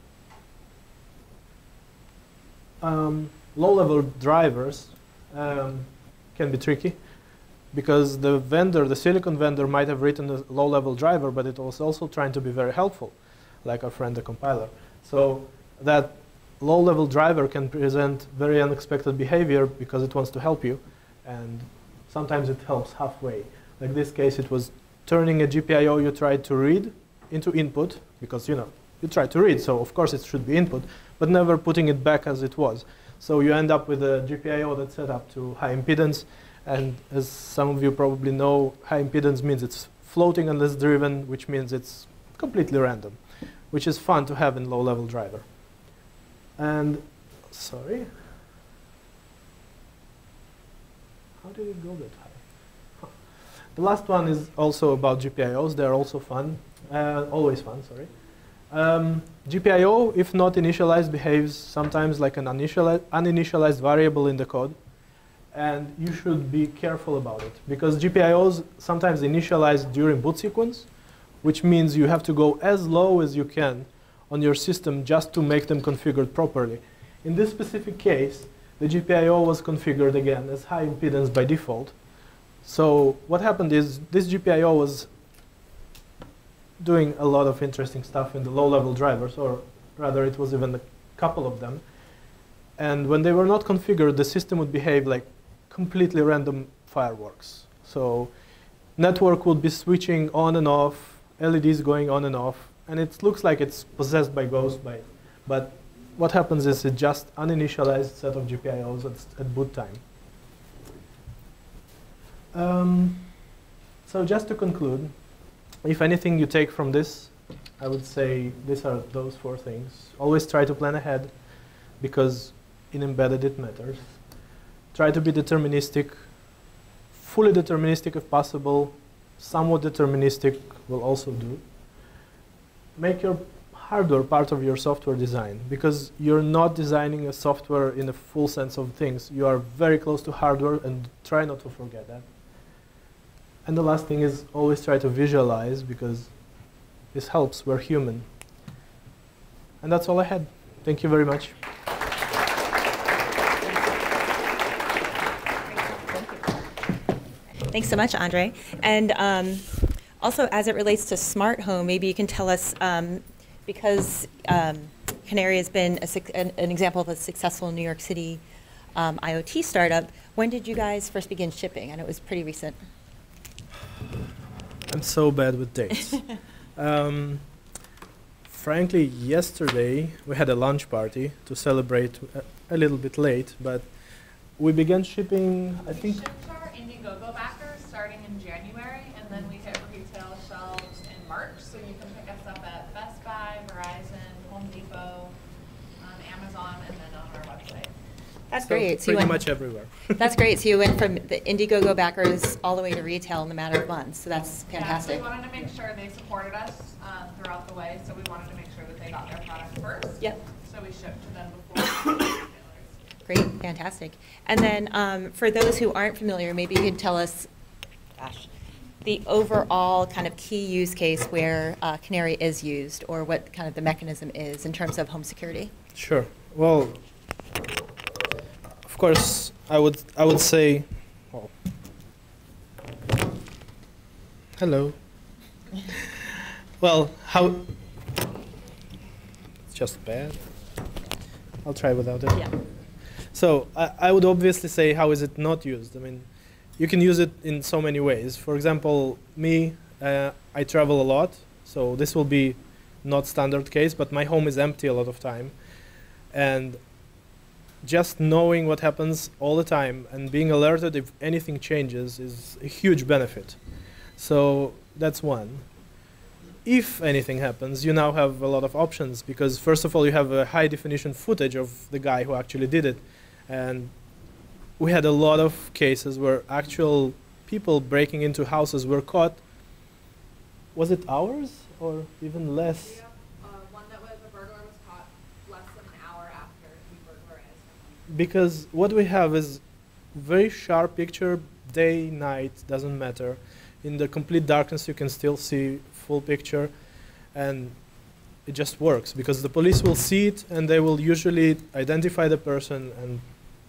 of. Low-level drivers can be tricky, because the vendor, the silicon vendor, might have written a low-level driver, but it was also trying to be very helpful, like our friend the compiler. So that low-level driver can present very unexpected behavior because it wants to help you, and sometimes it helps halfway. Like this case, it was turning a GPIO you tried to read into input, because you tried to read, so of course it should be input, but never putting it back as it was. So you end up with a GPIO that's set up to high impedance, and as some of you probably know, high impedance means it's floating unless driven, which means it's completely random, which is fun to have in low-level driver. And, sorry, how did it go that high? Huh. The last one is also about GPIOs. They're also fun, always fun, sorry. GPIO, if not initialized, behaves sometimes like an uninitialized variable in the code. And you should be careful about it, because GPIOs sometimes initialize during boot sequence, which means you have to go as low as you can on your system just to make them configured properly. In this specific case, the GPIO was configured again as high impedance by default. So what happened is this GPIO was doing a lot of interesting stuff in the low-level drivers, or rather it was even couple of them. And when they were not configured, the system would behave like completely random fireworks. So network would be switching on and off, LEDs going on and off, and it looks like it's possessed by ghosts. But what happens is it's just uninitialized set of GPIOs at boot time. So just to conclude, if anything you take from this, I would say these are those 4 things. Always try to plan ahead, because in embedded it matters. Try to be deterministic, fully deterministic if possible. Somewhat deterministic will also do. Make your hardware part of your software design, because you're not designing a software in the full sense of things. You are very close to hardware, and try not to forget that. And the last thing is always try to visualize, because this helps. We're human. And that's all I had. Thank you very much. Thanks so much, Andre. And also, as it relates to smart home, maybe you can tell us, because Canary has been an example of a successful New York City IoT startup, when did you guys first begin shipping? I know it was pretty recent. I'm so bad with dates. Frankly, yesterday we had a lunch party to celebrate a little bit late, but we began shipping, I think. We shipped to our Indiegogo backers starting in January, and then we hit retail shelves in March, so you can pick us up at Best Buy, Verizon, Home Depot, Amazon, and then on our website. That's So great. So pretty much everywhere. That's great. So you went from the Indiegogo backers all the way to retail in a matter of months. So that's fantastic. Yeah, so we wanted to make sure they supported us throughout the way, so we wanted to make sure that they got their product first. Yep. So we shipped to them before retailers. Great, fantastic. And then for those who aren't familiar, maybe you could tell us, the overall kind of key use case where Canary is used, or what kind of the mechanism is in terms of home security. Sure. Well, of course, I would say, oh. Hello. Well, it's just bad. I'll try without it. Yeah. So I would obviously say, how is it not used? I mean, you can use it in so many ways. For example, me, I travel a lot, so this will be not standard case, but my home is empty a lot of time. And just knowing what happens all the time and being alerted if anything changes is a huge benefit. So that's one. If anything happens, you now have a lot of options, because first of all, you have a high definition footage of the guy who actually did it. And we had a lot of cases where actual people breaking into houses were caught. Was it hours or even less? One that was a burglar was caught less than an hour after he burglarized. Because what we have is very sharp picture, day, night, doesn't matter. In the complete darkness, you can still see full picture, and it just works because the police will see it and they will usually identify the person, and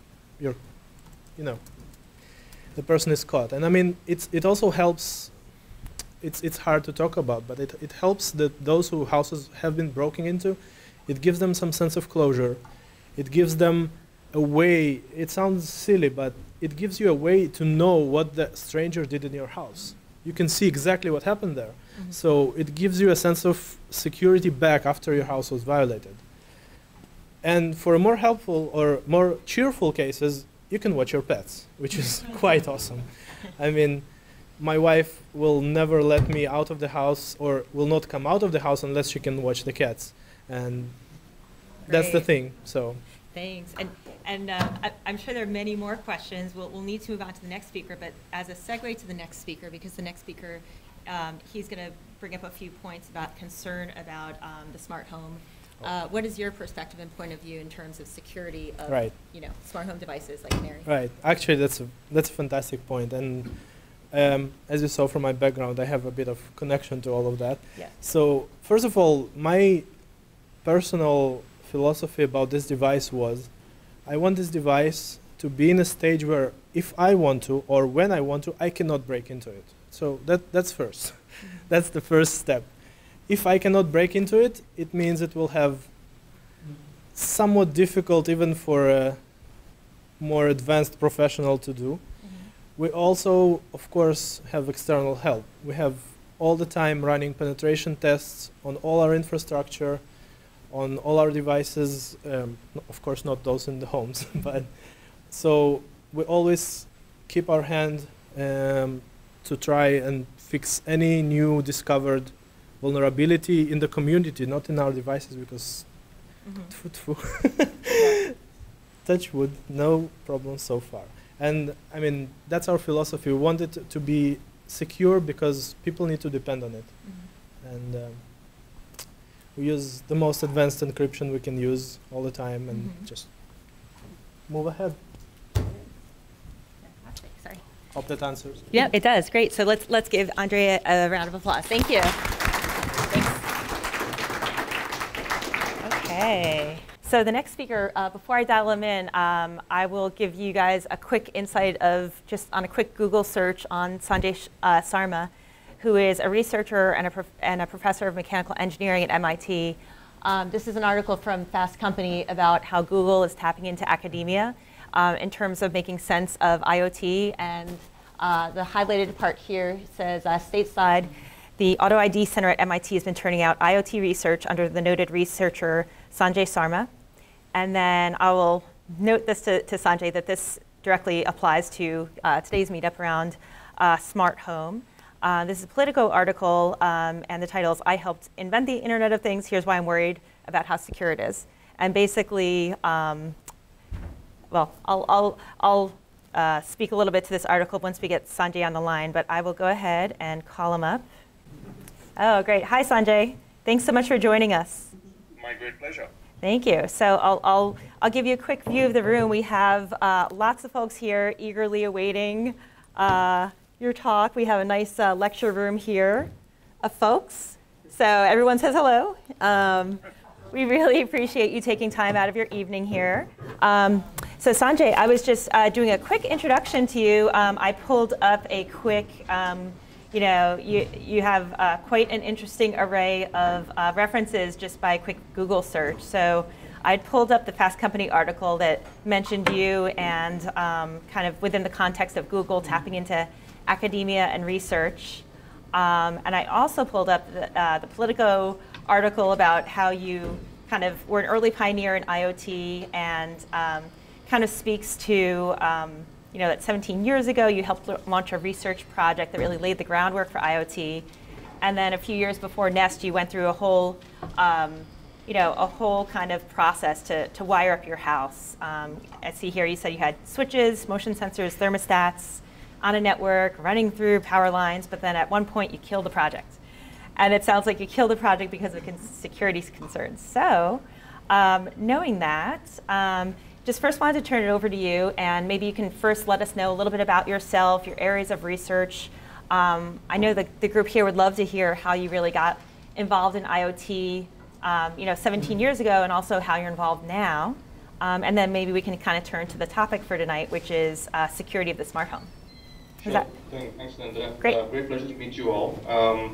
the person is caught. And I mean, it also helps. It's hard to talk about, but it helps those whose houses have been broken into. It gives them some sense of closure. It gives them a way. It sounds silly, but it gives you a way to know what the stranger did in your house. You can see exactly what happened there. Mm-hmm. So it gives you a sense of security back after your house was violated. And for more helpful or more cheerful cases, you can watch your pets, which is quite awesome. I mean, my wife will never let me out of the house, or will not come out of the house unless she can watch the cats. And that's the thing. So thanks. And I'm sure there are many more questions. We'll need to move on to the next speaker, but as a segue to the next speaker, because the next speaker, he's going to bring up a few points about concern about the smart home. What is your perspective and point of view in terms of security of smart home devices like Canary? Right. Actually, that's a fantastic point. And as you saw from my background, I have a bit of connection to all of that. Yeah. So first of all, my personal philosophy about this device was, I want this device to be in a stage where if I want to, or when I want to, I cannot break into it. So that's first. That's the first step. If I cannot break into it, it means it will have somewhat difficult even for a more advanced professional to do. We also, of course, have external help. We have all the time running penetration tests on all our infrastructure, on all our devices, of course not those in the homes, but so we always keep our hand to try and fix any new discovered vulnerability in the community, not in our devices, because touch wood, no problem so far. And I mean, that's our philosophy. We want it to be secure because people need to depend on it. And we use the most advanced encryption we can use all the time and just move ahead. Sorry. Hope that answers. Yeah, it does. Great. So let's give Andrea a round of applause. Thank you. Thanks. Okay. So the next speaker, before I dial him in, I will give you guys a quick insight of just on a quick Google search on Sanjay Sarma, who is a researcher and a professor of mechanical engineering at MIT. This is an article from Fast Company about how Google is tapping into academia in terms of making sense of IoT. And the highlighted part here says, stateside, the Auto ID Center at MIT has been turning out IoT research under the noted researcher Sanjay Sarma. And then I will note this to Sanjay that this directly applies to today's meetup around smart home. This is a Politico article, and the title is, I helped invent the Internet of Things, here's why I'm worried about how secure it is. And basically, well, I'll speak a little bit to this article once we get Sanjay on the line, but I will go ahead and call him up. Oh, great. Hi, Sanjay. Thanks so much for joining us. My great pleasure. Thank you. So I'll give you a quick view of the room. We have lots of folks here eagerly awaiting your talk. We have a nice lecture room here of folks. So everyone says hello. We really appreciate you taking time out of your evening here. So Sanjay, I was just doing a quick introduction to you. I pulled up a quick, you know, you have quite an interesting array of references just by a quick Google search. So I pulled up the Fast Company article that mentioned you and kind of within the context of Google tapping into academia and research. And I also pulled up the Politico article about how you kind of were an early pioneer in IoT and kind of speaks to you know, that 17 years ago, you helped launch a research project that really laid the groundwork for IoT. And then a few years before Nest, you went through a whole, you know, a whole kind of process to wire up your house. I see here you said you had switches, motion sensors, thermostats on a network, running through power lines, but then at one point you killed the project. And it sounds like you killed the project because of security concerns. So knowing that, just first wanted to turn it over to you, and maybe you can first let us know a little bit about yourself, your areas of research. I know the group here would love to hear how you really got involved in IoT, you know, 17 years ago, and also how you're involved now. And then maybe we can kind of turn to the topic for tonight, which is security of the smart home. Sure. Thanks, Linda. Great. Great pleasure to meet you all.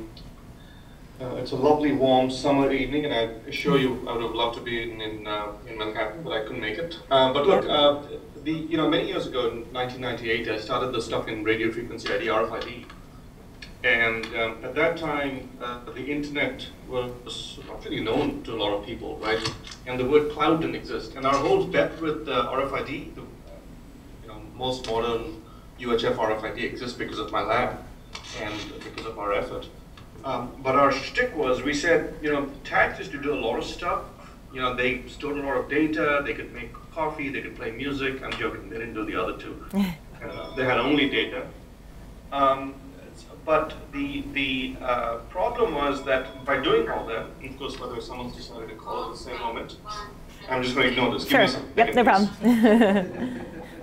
It's a lovely, warm summer evening, and I assure you, I would have loved to be in Manhattan, but I couldn't make it. But look, you know, many years ago, in 1998, I started the stuff in radio frequency ID, RFID, and at that time, the internet was not really known to a lot of people, right? And the word cloud didn't exist. And our whole bet with RFID, you know, most modern UHF RFID exists because of my lab and because of our effort. But our shtick was, we said, you know, tags used to do a lot of stuff. You know, they stored a lot of data, they could make coffee, they could play music. I'm joking, they didn't do the other two. They had only data. But the problem was that by doing all that, of course, whether someone's decided to call at the same moment, I'm just going to ignore this. Sure, yep, no problem.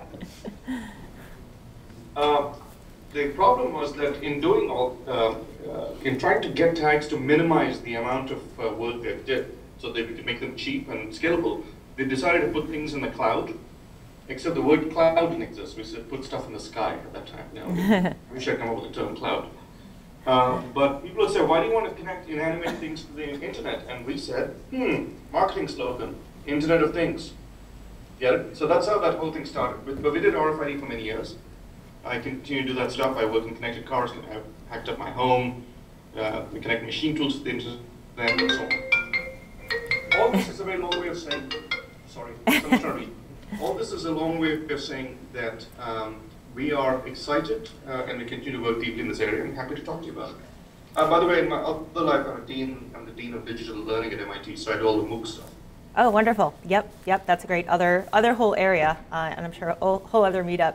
The problem was that in doing all, in trying to get tags to minimize the amount of work they did, so they could make them cheap and scalable, they decided to put things in the cloud, except the word cloud didn't exist. We said put stuff in the sky at that time. You know, I wish I'd come up with the term cloud. But people would say, why do you want to connect inanimate things to the internet? And we said, marketing slogan, Internet of Things. Get it? So that's how that whole thing started. But we did RFID for many years. I continue to do that stuff. I work in connected cars. I hacked up my home. We connect machine tools to the internet and so on. All this is a very long way of saying, sorry, someone's trying to read. All this is a long way of saying that we are excited and we continue to work deeply in this area. I'm happy to talk to you about it. By the way, in my other life, I'm the Dean of Digital Learning at MIT, so I do all the MOOC stuff. Oh, wonderful. Yep, that's a great other whole area, and I'm sure a whole other meetup.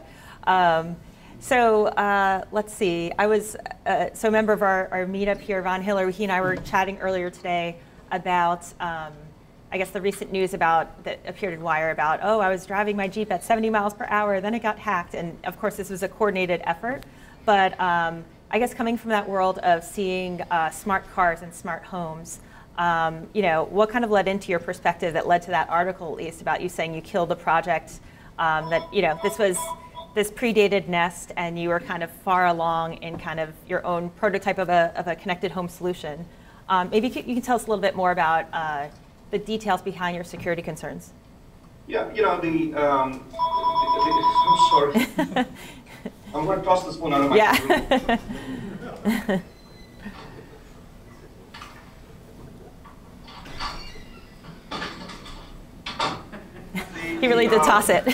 Let's see. I was so a member of our meetup here, Ron Hiller. He and I were chatting earlier today about, I guess, the recent news that appeared in Wire about, oh, I was driving my Jeep at 70 miles per hour, then it got hacked, and of course this was a coordinated effort. But I guess coming from that world of seeing smart cars and smart homes, what kind of led into your perspective that led to that article, at least, about you saying you killed the project, this predated Nest, and you were kind of far along in kind of your own prototype of a connected home solution. Maybe you can tell us a little bit more about the details behind your security concerns. Yeah, I'm sorry. I'm going to toss this phone out of my room. He really did toss it.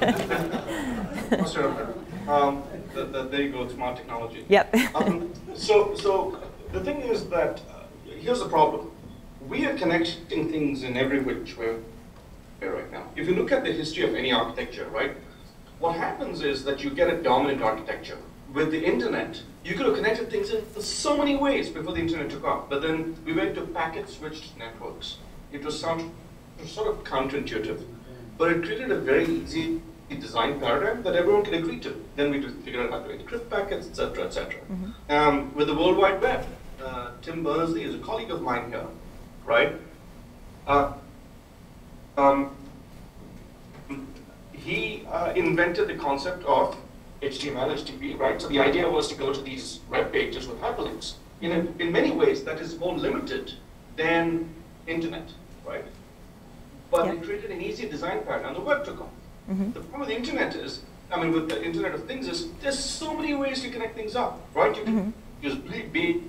There you go, smart technology. Yep. So the thing is that, here's the problem. We are connecting things in every which way right now. If you look at the history of any architecture, right, what happens is that you get a dominant architecture. With the internet, you could have connected things in so many ways before the internet took off. But then we went to packet-switched networks. It was sort of counterintuitive, but it created a very easy design paradigm that everyone can agree to. Then we just figured out how to encrypt packets, et cetera, et cetera. Mm-hmm. With the World Wide Web, Tim Berners-Lee is a colleague of mine here, right? He invented the concept of HTML, HTTP, right? So the idea was to go to these web pages with hyperlinks. In many ways, that is more limited than internet, right? But it created an easy design paradigm. The web took off. Mm-hmm. The problem with the internet is, with the Internet of Things is, there's so many ways to connect things up, right? You can use B,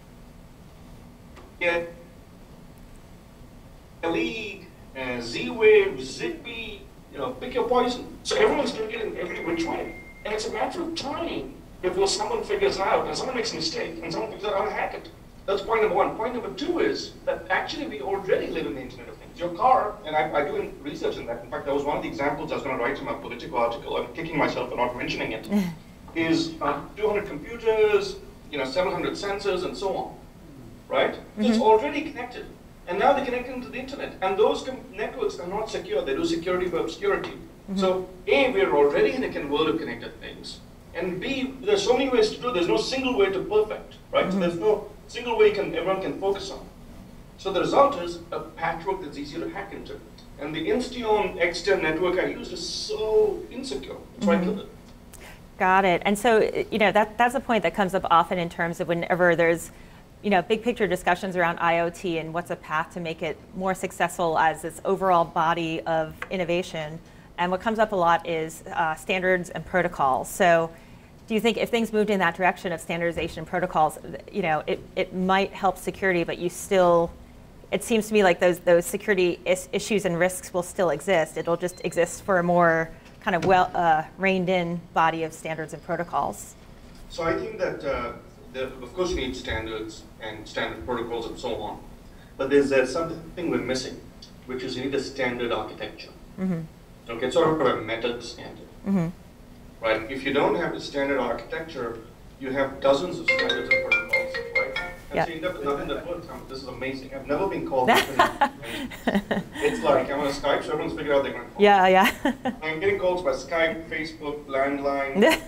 LE, Z-Wave, Zigbee, pick your poison. So everyone's doing it in every which way. And it's a matter of time before someone figures out, and someone makes a mistake, and someone figures out how to hack it. That's point number one. Point number two is that actually we already live in the Internet of Things. Your car, and I do research in that. In fact, that was one of the examples I was going to write in my Politico article. I'm kicking myself for not mentioning it. Is 200 computers, 700 sensors, and so on, right? So it's already connected. And now they're connecting to the internet. And those networks are not secure. They do security for obscurity. So A, we're already in a world of connected things. And B, there's so many ways to do it. There's no single way to perfect, right? So there's no single way everyone can focus on. So the result is a patchwork that's easier to hack into. And the Insteon X10 network I used is so insecure. That's why I killed it. Got it. And so, that's a point that comes up often in terms of whenever there's big picture discussions around IoT and what's a path to make it more successful as this overall body of innovation. And what comes up a lot is standards and protocols. So do you think if things moved in that direction of standardization and protocols, it might help security, but it seems to me like those security issues and risks will still exist. It'll just exist for a more kind of reined in body of standards and protocols. So I think that of course you need standards and standard protocols and so on, but there's something we're missing, which is you need a standard architecture. Okay, it's sort of a method standard, right? If you don't have the standard architecture, you have dozens of standards and protocols, right? And so you end up with nothing that works. This is amazing. I've never been called this. It's like I'm on Skype, so everyone's figured out they're going to call. Yeah. I'm getting calls by Skype, Facebook, landline.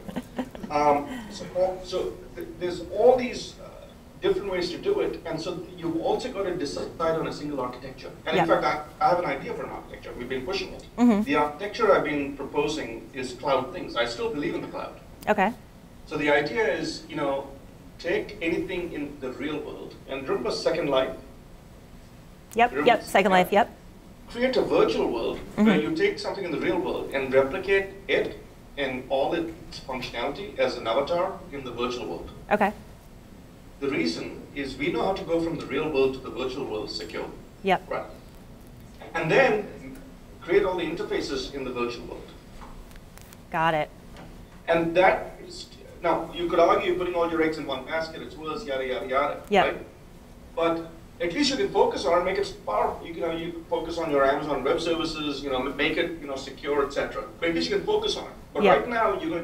So there's all these different ways to do it, and so you've also got to decide on a single architecture. And in fact, I have an idea for an architecture. We've been pushing it. The architecture I've been proposing is cloud things. I still believe in the cloud. Okay. So the idea is, take anything in the real world, and remember Second Life? Yep, Second Life, yep. create a virtual world where you take something in the real world and replicate it in all its functionality as an avatar in the virtual world. Okay. The reason is we know how to go from the real world to the virtual world securely. Yep. Right. And then create all the interfaces in the virtual world. Got it. And that is, now you could argue putting all your eggs in one basket, it's worse, yada, yada, yada. Yep. Right? But at least you can focus on it, make it powerful. You can focus on your Amazon Web Services, make it, secure, etc. But at least you can focus on it. But yep. right now, you're going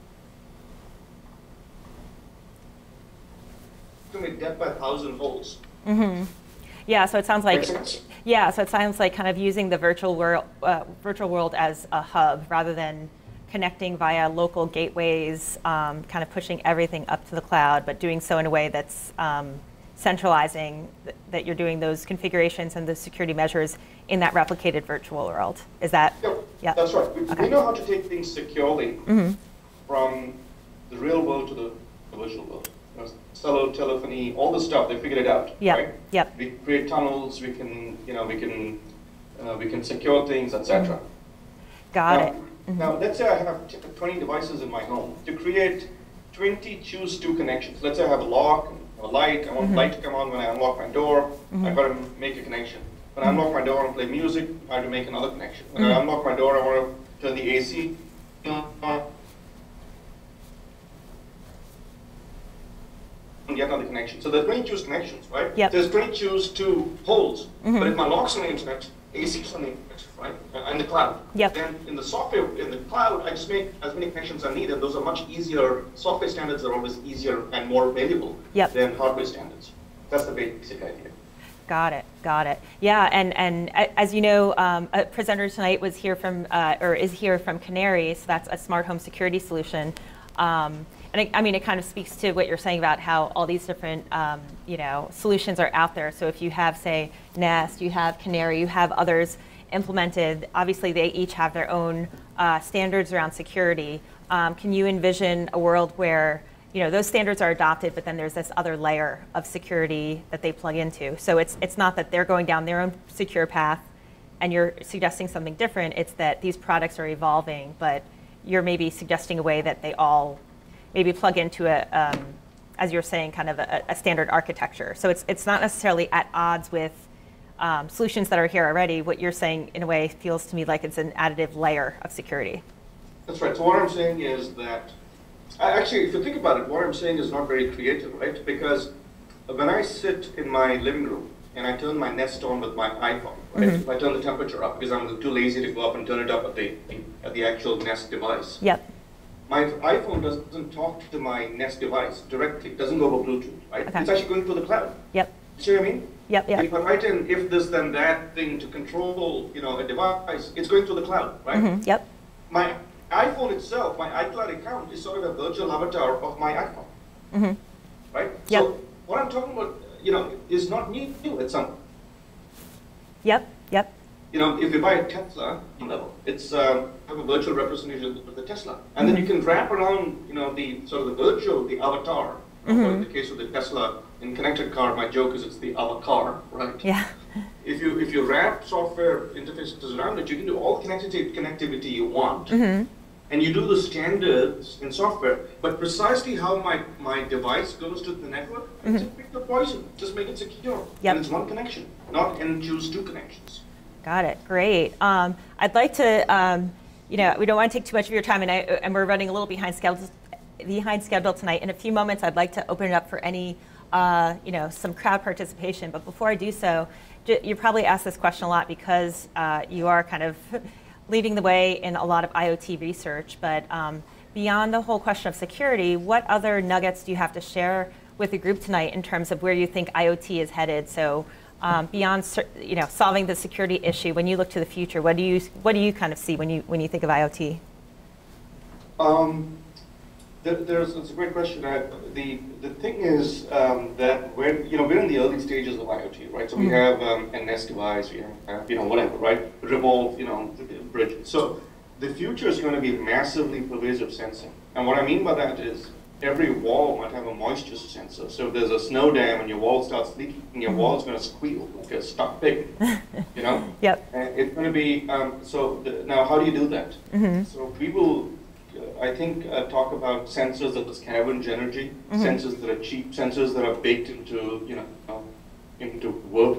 to make death by 1,000 holes. Mm-hmm. Yeah, so it sounds like kind of using the virtual world as a hub rather than connecting via local gateways, kind of pushing everything up to the cloud, but doing so in a way that's centralizing that you're doing those configurations and the security measures in that replicated virtual world. Is that? Yeah, that's right. We know how to take things securely from the real world to the virtual world. Cellular telephony, all the stuff, they figured it out. Yep. Right? Yep. We create tunnels. We can, we can secure things, etc. Got it. Now, let's say I have 20 devices in my home. To create 20 choose to connections. Let's say I have a lock, a light. I want the light to come on when I unlock my door. I've got to make a connection. When I unlock my door and play music, I have to make another connection. When I unlock my door, I want to turn the AC on. And get another connection. So there's 20 choose connections, right? Yep. There's 20 choose to holes. But if my lock's on the internet, AC's on the internet, right? In the cloud. Yep. Then in the software, in the cloud, I just make as many connections I need, and those are much easier. Software standards are always easier and more valuable than hardware standards. That's the basic idea. Got it. Got it. Yeah, and as you know, a presenter tonight was here from, or is here from Canary, so that's a smart home security solution. And it kind of speaks to what you're saying about how all these different, solutions are out there. So if you have, say, Nest, you have Canary, you have others implemented, obviously they each have their own standards around security. Can you envision a world where, those standards are adopted, but then there's this other layer of security that they plug into? So it's not that they're going down their own secure path and you're suggesting something different. It's that these products are evolving, but you're maybe suggesting a way that they all maybe plug into as you're saying, kind of a standard architecture. So it's not necessarily at odds with solutions that are here already. What you're saying, in a way, feels to me like it's an additive layer of security. That's right. So what I'm saying is that, actually, if you think about it, what I'm saying is not very creative, right? Because when I sit in my living room and I turn my Nest on with my iPhone, right? If I turn the temperature up because I'm too lazy to go up and turn it up at the actual Nest device. Yep. My iPhone doesn't talk to my Nest device directly. It doesn't go over Bluetooth, right? Okay. It's actually going through the cloud. Yep. See what I mean? Yep, yep. If I write in if this then that thing to control, a device, it's going through the cloud, right? Yep. My iPhone itself, my iCloud account is sort of a virtual avatar of my iPhone, right? Yep. So what I'm talking about, is not new at some. Yep. Yep. If you buy a Tesla level, it's have a virtual representation of the Tesla, and then you can wrap around, the sort of the virtual, the avatar. In the case of the Tesla in connected car, my joke is it's the avatar, right? Yeah. If you wrap software interfaces around it, you can do all the connectivity you want, and you do the standards in software. But precisely how my device goes to the network, it's a pick the poison. Just make it secure, and it's one connection, not choose two connections. Got it. Great. I'd like to, we don't want to take too much of your time, and we're running a little behind schedule tonight. In a few moments, I'd like to open it up for any, some crowd participation. But before I do so, you probably ask this question a lot because you are kind of leading the way in a lot of IoT research. But beyond the whole question of security, what other nuggets do you have to share with the group tonight in terms of where you think IoT is headed? So. Beyond solving the security issue, when you look to the future, what do you kind of see when you think of IoT? It's a great question. The thing is that we're in the early stages of IoT, right? So we have a Nest device, we have whatever, right? Revolve, the bridge. So the future is going to be massively pervasive sensing, and what I mean by that is every wall might have a moisture sensor. So if there's a snow dam and your wall starts leaking, your wall's going to squeal like a stuck pig, you know? Yep. And it's going to be, now how do you do that? So people, I think, talk about sensors that scavenge energy, sensors that are cheap, sensors that are baked into, you know, into wood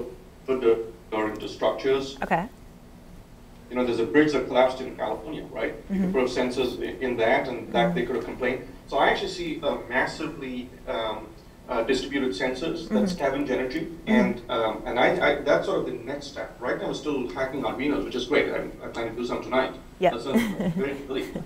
or into structures. Okay. You know, there's a bridge that collapsed in California, right? You could put sensors in that, and that they could have complained. So I actually see massively distributed sensors that scavenge energy, and that's sort of the next step. Right now, we're still hacking Arduinos, which is great. I plan to do some tonight. Yeah. That's very brilliant.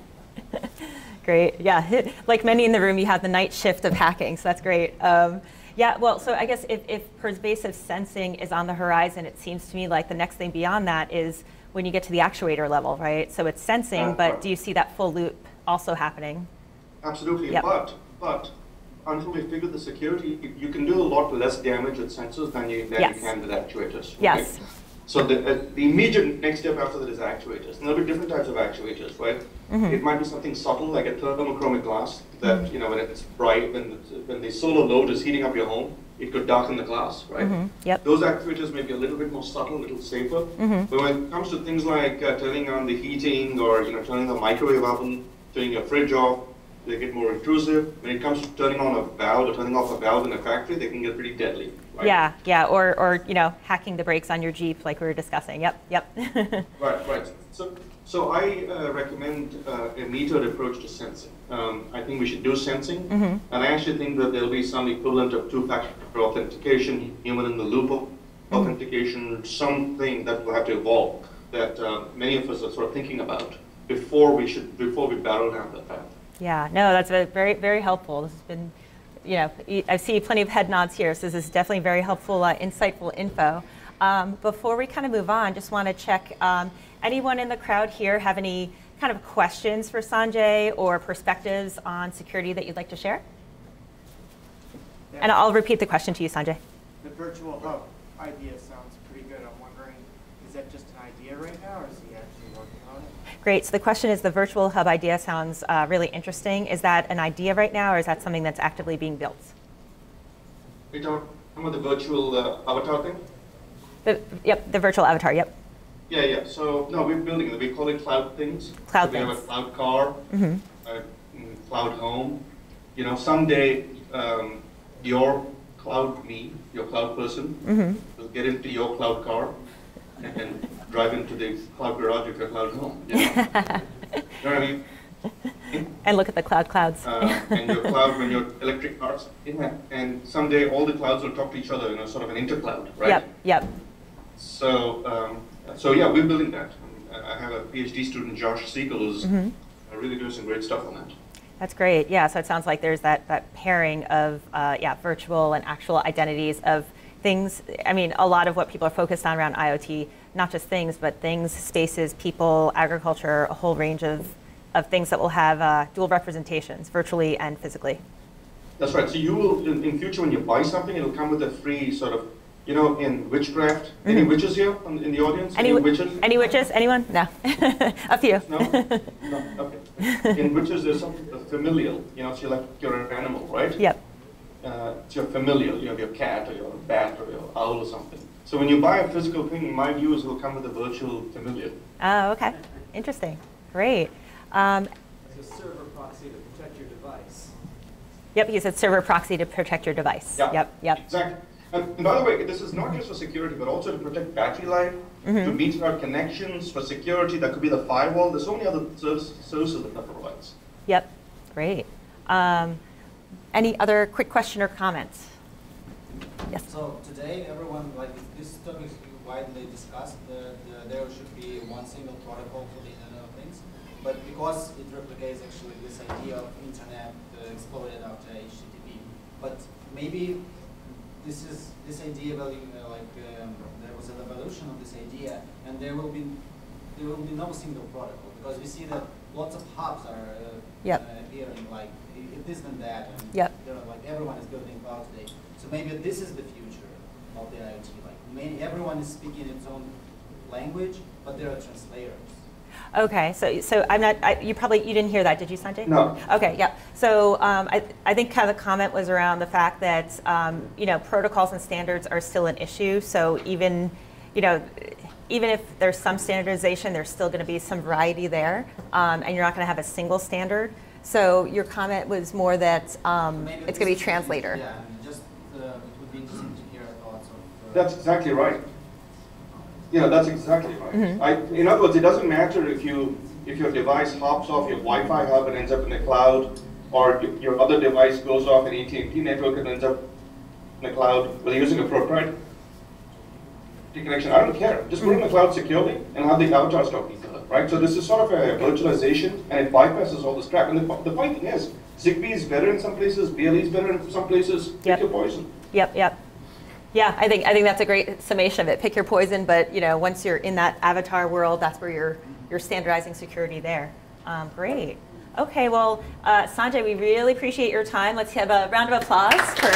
Great. Yeah. Like many in the room, you have the night shift of hacking, so that's great. Yeah, well, so I guess if pervasive sensing is on the horizon, it seems to me like the next thing beyond that is when you get to the actuator level, right? So it's sensing, but do you see that full loop also happening? Absolutely, yep. but until we figure the security, you can do a lot less damage with sensors than you can with actuators. Right? Yes. So the immediate next step after that is actuators. And there'll be different types of actuators, right? It might be something subtle like a thermochromic glass that, you know, when it's bright, when the solar load is heating up your home, it could darken the glass, right? Yep. Those actuators may be a little bit more subtle, a little safer. But when it comes to things like turning on the heating or, you know, turning the microwave oven, turning your fridge off, they get more intrusive. When it comes to turning on a valve or turning off a valve in a factory, they can get pretty deadly. Right? Yeah, yeah, or you know, hacking the brakes on your Jeep like we were discussing. Yep, yep. Right. So I recommend a metered approach to sensing. I think we should do sensing, and I actually think that there'll be some equivalent of two-factor authentication, human-in-the-loop authentication, something that will have to evolve that many of us are sort of thinking about before we barrel down that path. Yeah, no, that's very, very helpful. This has been, you know, I see plenty of head nods here, so this is definitely very helpful, insightful info. Before we kind of move on, just want to check, anyone in the crowd here have any kind of questions for Sanjay or perspectives on security that you'd like to share? Yeah. And I'll repeat the question to you, Sanjay. The virtual hub idea sounds pretty good. I'm wondering, is that just an idea right now, or is he actually working on it? Great. So the question is, the virtual hub idea sounds really interesting. Is that an idea right now, or is that something that's actively being built? You're talking about the virtual avatar thing? Yep, the virtual avatar, yep. Yeah. So, no, we're building it. We call it cloud things. Cloud things. We have a cloud car, a cloud home. You know, someday your cloud me, your cloud person, will get into your cloud car and then drive into the cloud garage of your cloud home. You know, you know what I mean? And look at the clouds. And your cloud, when your electric cars, and someday all the clouds will talk to each other in a sort of an intercloud, right? Yep. So yeah, we're building that. I have a PhD student, Josh Siegel, who's really doing some great stuff on that. That's great. Yeah, so it sounds like there's that pairing of virtual and actual identities of things. I mean, a lot of what people are focused on around IoT, not just things, but things, spaces, people, agriculture, a whole range of things that will have dual representations, virtually and physically. That's right. So you will, in future, when you buy something, it'll come with a free sort of, you know, in witchcraft. Any witches here in the audience? Any witches? Any witches? Anyone? No. A few. No? No? Okay. In witches, there's something familial. You know, so you're an animal, right? Yep. It's your familial. You have your cat or your bat or your owl or something. So when you buy a physical thing, in my view, it will come with a virtual familial. Oh, okay. Interesting. Great. As a server proxy to protect your device. Yep, he said server proxy to protect your device. Yeah. Yep. Exactly. And by the way, this is not just for security, but also to protect battery life, to meter out connections, for security. That could be the firewall. There's so many other services that provides. Yep. Great. Any other quick question or comments? Yes. So today, everyone, like this topic is widely discussed. There should be one single protocol for the Internet of Things, but because it replicates actually this idea of Internet exploded after HTTP, but maybe this idea, there was an evolution of this idea, and there will be no single protocol, because we see that lots of hubs are appearing, like this and that, and like everyone is building cloud today. So maybe this is the future of the IoT. Like everyone is speaking its own language, but there are translators. Okay, so I'm not. You didn't hear that, did you, Sanjay? No. Okay, yeah. So I think kind of the comment was around the fact that protocols and standards are still an issue. So even if there's some standardization, there's still going to be some variety there, and you're not going to have a single standard. So your comment was more that it's going to be translator. Yeah, just it would be interesting to hear thoughts of. That's exactly right. Yeah, that's exactly right. Mm-hmm. In other words, it doesn't matter if your device hops off your Wi-Fi hub and ends up in the cloud, or your other device goes off an AT&T network and ends up in the cloud, whether you're using a proprietary connection. I don't care. Just put it in the cloud securely and have the avatars talk to each other, right? So this is sort of a virtualization, and it bypasses all this crap. And the point thing is, Zigbee is better in some places, BLE is better in some places. Pick your poison. Yep. Yeah, I think that's a great summation of it. Pick your poison, but once you're in that avatar world, that's where you're standardizing security there. Great. Okay, well, Sanjay, we really appreciate your time. Let's have a round of applause for.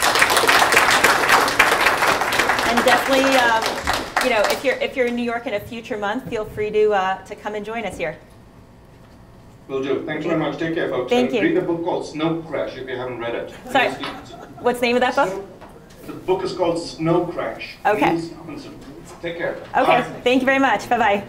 And definitely, if you're in New York in a future month, feel free to come and join us here. Will do. Thanks very much. Take care, folks. Thank you. Read the book called Snow Crash if you haven't read it. Sorry. What's the name of that book? The book is called Snow Crash. Okay. Take care. Okay. Bye. Thank you very much. Bye-bye.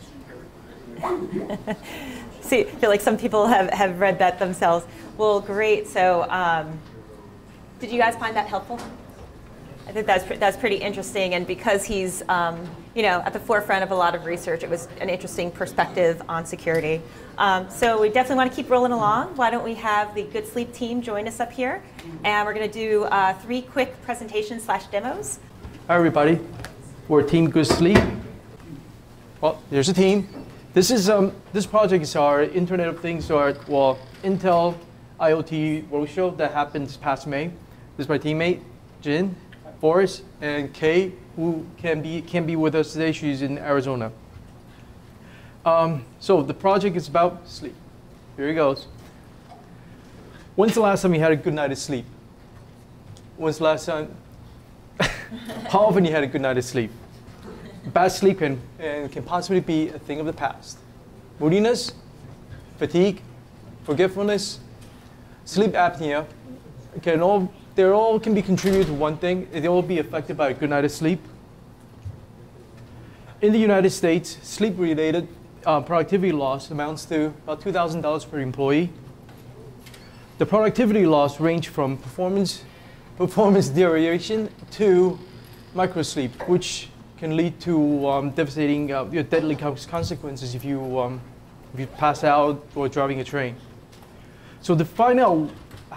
See, I feel like some people have read that themselves. Well, great. So did you guys find that helpful? I think that's pretty interesting. And because he's at the forefront of a lot of research, it was an interesting perspective on security. So we definitely want to keep rolling along. Why don't we have the GoodSleep team join us up here? And we're going to do 3 quick presentations / demos. Hi, everybody. We're Team GoodSleep. Well, there's a team. This project is our Internet of Things, or Intel IoT roadshow that happened this past May. This is my teammate, Jin, Boris, and Kay, who can be with us today. She's in Arizona. So the project is about sleep. Here he goes. When's the last time you had a good night of sleep? When's the last time? How often you had a good night of sleep? Bad sleep can possibly be a thing of the past. Moodiness, fatigue, forgetfulness, sleep apnea they all can be contributed to one thing. They all be affected by a good night of sleep. In the United States, sleep-related productivity loss amounts to about $2,000 per employee. The productivity loss range from performance deterioration to microsleep, which can lead to devastating, deadly consequences if you pass out or driving a train. So to find out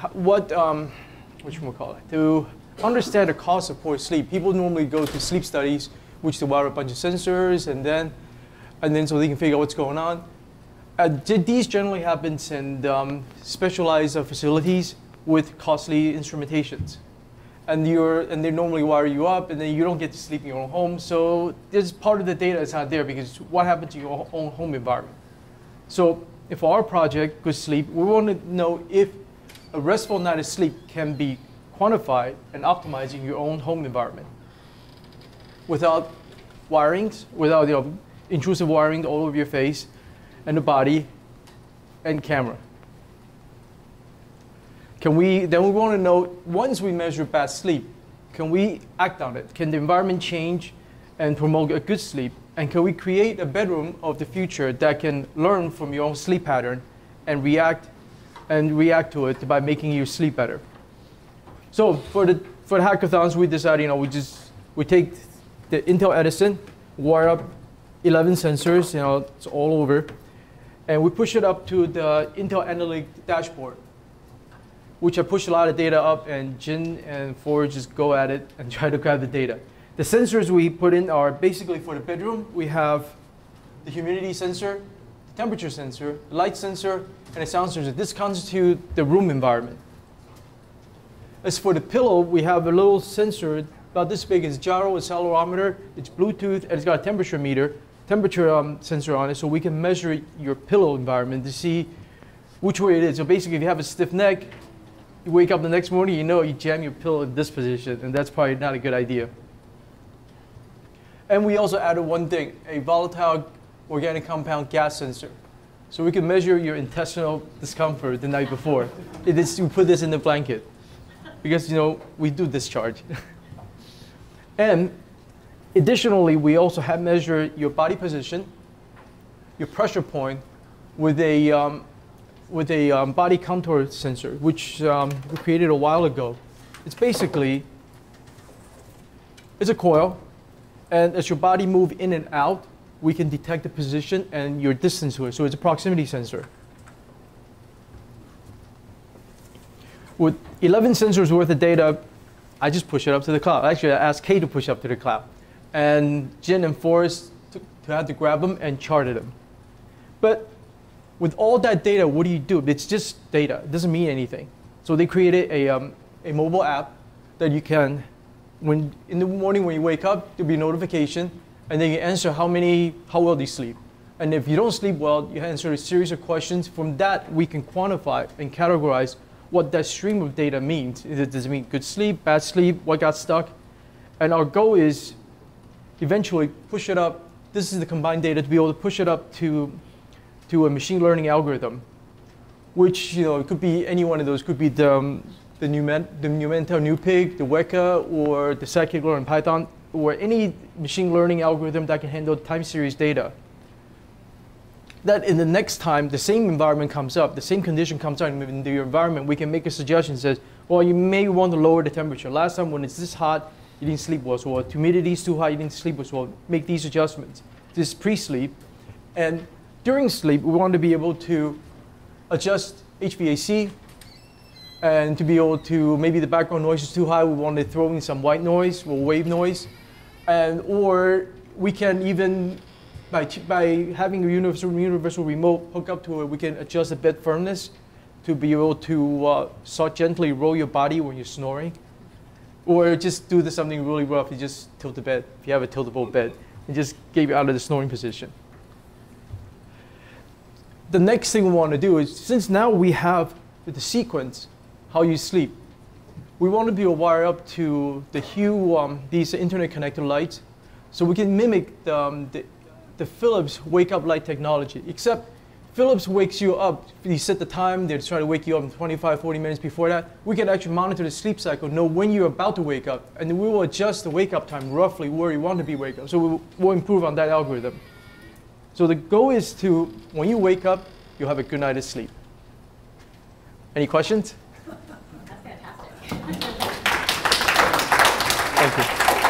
to understand the cause of poor sleep, people normally go to sleep studies, which they wire a bunch of sensors, and then so they can figure out what's going on. These generally happens in specialized facilities with costly instrumentations. And they normally wire you up, and then you don't get to sleep in your own home. So there's part of the data that's not there, because what happened to your own home environment? So for our project, GoodSleep, we want to know if a restful night of sleep can be quantified and optimized in your own home environment without wirings, without intrusive wiring all over your face and the body and camera. Then we want to know, once we measure bad sleep, can we act on it? Can the environment change and promote a good sleep? And can we create a bedroom of the future that can learn from your own sleep pattern and react to it by making you sleep better? So for the hackathons, we decided, we take the Intel Edison, wire up 11 sensors, it's all over, and we push it up to the Intel Analytic dashboard, which I push a lot of data up, and Jin and Ford just go at it and try to grab the data. The sensors we put in are basically for the bedroom. We have the humidity sensor, the temperature sensor, the light sensor, and the sound sensor. This constitutes the room environment. As for the pillow, we have a little sensor about this big. It's gyro, accelerometer, it's Bluetooth, and it's got a temperature sensor on it, so we can measure your pillow environment to see which way it is. So basically, if you have a stiff neck, you wake up the next morning, you jam your pillow in this position, and that's probably not a good idea. And we also added one thing, a volatile organic compound gas sensor. So we can measure your intestinal discomfort the night before. We put this in the blanket because we do discharge. And additionally, we also have measured your body position, your pressure point with a body contour sensor, which we created a while ago. It's basically, it's a coil, and as your body moves in and out, we can detect the position and your distance to it. So it's a proximity sensor. With 11 sensors worth of data, I just push it up to the cloud. Actually, I asked Kay to push up to the cloud. And Jen and Forrest had to grab them and charted them. But with all that data, what do you do? It's just data. It doesn't mean anything. So they created a mobile app that you can, in the morning when you wake up, there'll be a notification, and then you answer how well do you sleep. And if you don't sleep well, you answer a series of questions. From that, we can quantify and categorize what that stream of data means. Does it mean good sleep, bad sleep, what got stuck? And our goal is eventually push it up. This is the combined data to be able to push it up to a machine learning algorithm, which it could be any one of those. Could be the Numenta, NuPig, the Weka, or the scikit-learn in Python, or any machine learning algorithm that can handle time series data. That in the next time the same environment comes up, the same condition comes up in your environment, we can make a suggestion that says, well, you may want to lower the temperature. Last time when it's this hot, you didn't sleep well. So well, humidity is too high, you didn't sleep well. Make these adjustments. This is pre-sleep. And during sleep, we want to be able to adjust HVAC, and to be able to, maybe the background noise is too high, we want to throw in some white noise or wave noise. Or we can even, by having a universal remote hook up to it, we can adjust the bed firmness to be able to gently roll your body when you're snoring. Or just do something really rough, you just tilt the bed, if you have a tiltable bed, and just get you out of the snoring position. The next thing we want to do is, since now we have the sequence, how you sleep, we want to be able to wire up to the Hue, these internet connected lights, so we can mimic the Philips wake up light technology, except Philips wakes you up, you set the time, they try to wake you up in 25, 40 minutes before that. We can actually monitor the sleep cycle, know when you're about to wake up, and then we will adjust the wake up time roughly where you want to be wake up. So we'll improve on that algorithm. So the goal is to, when you wake up, you'll have a good night of sleep. Any questions? That's fantastic. Thank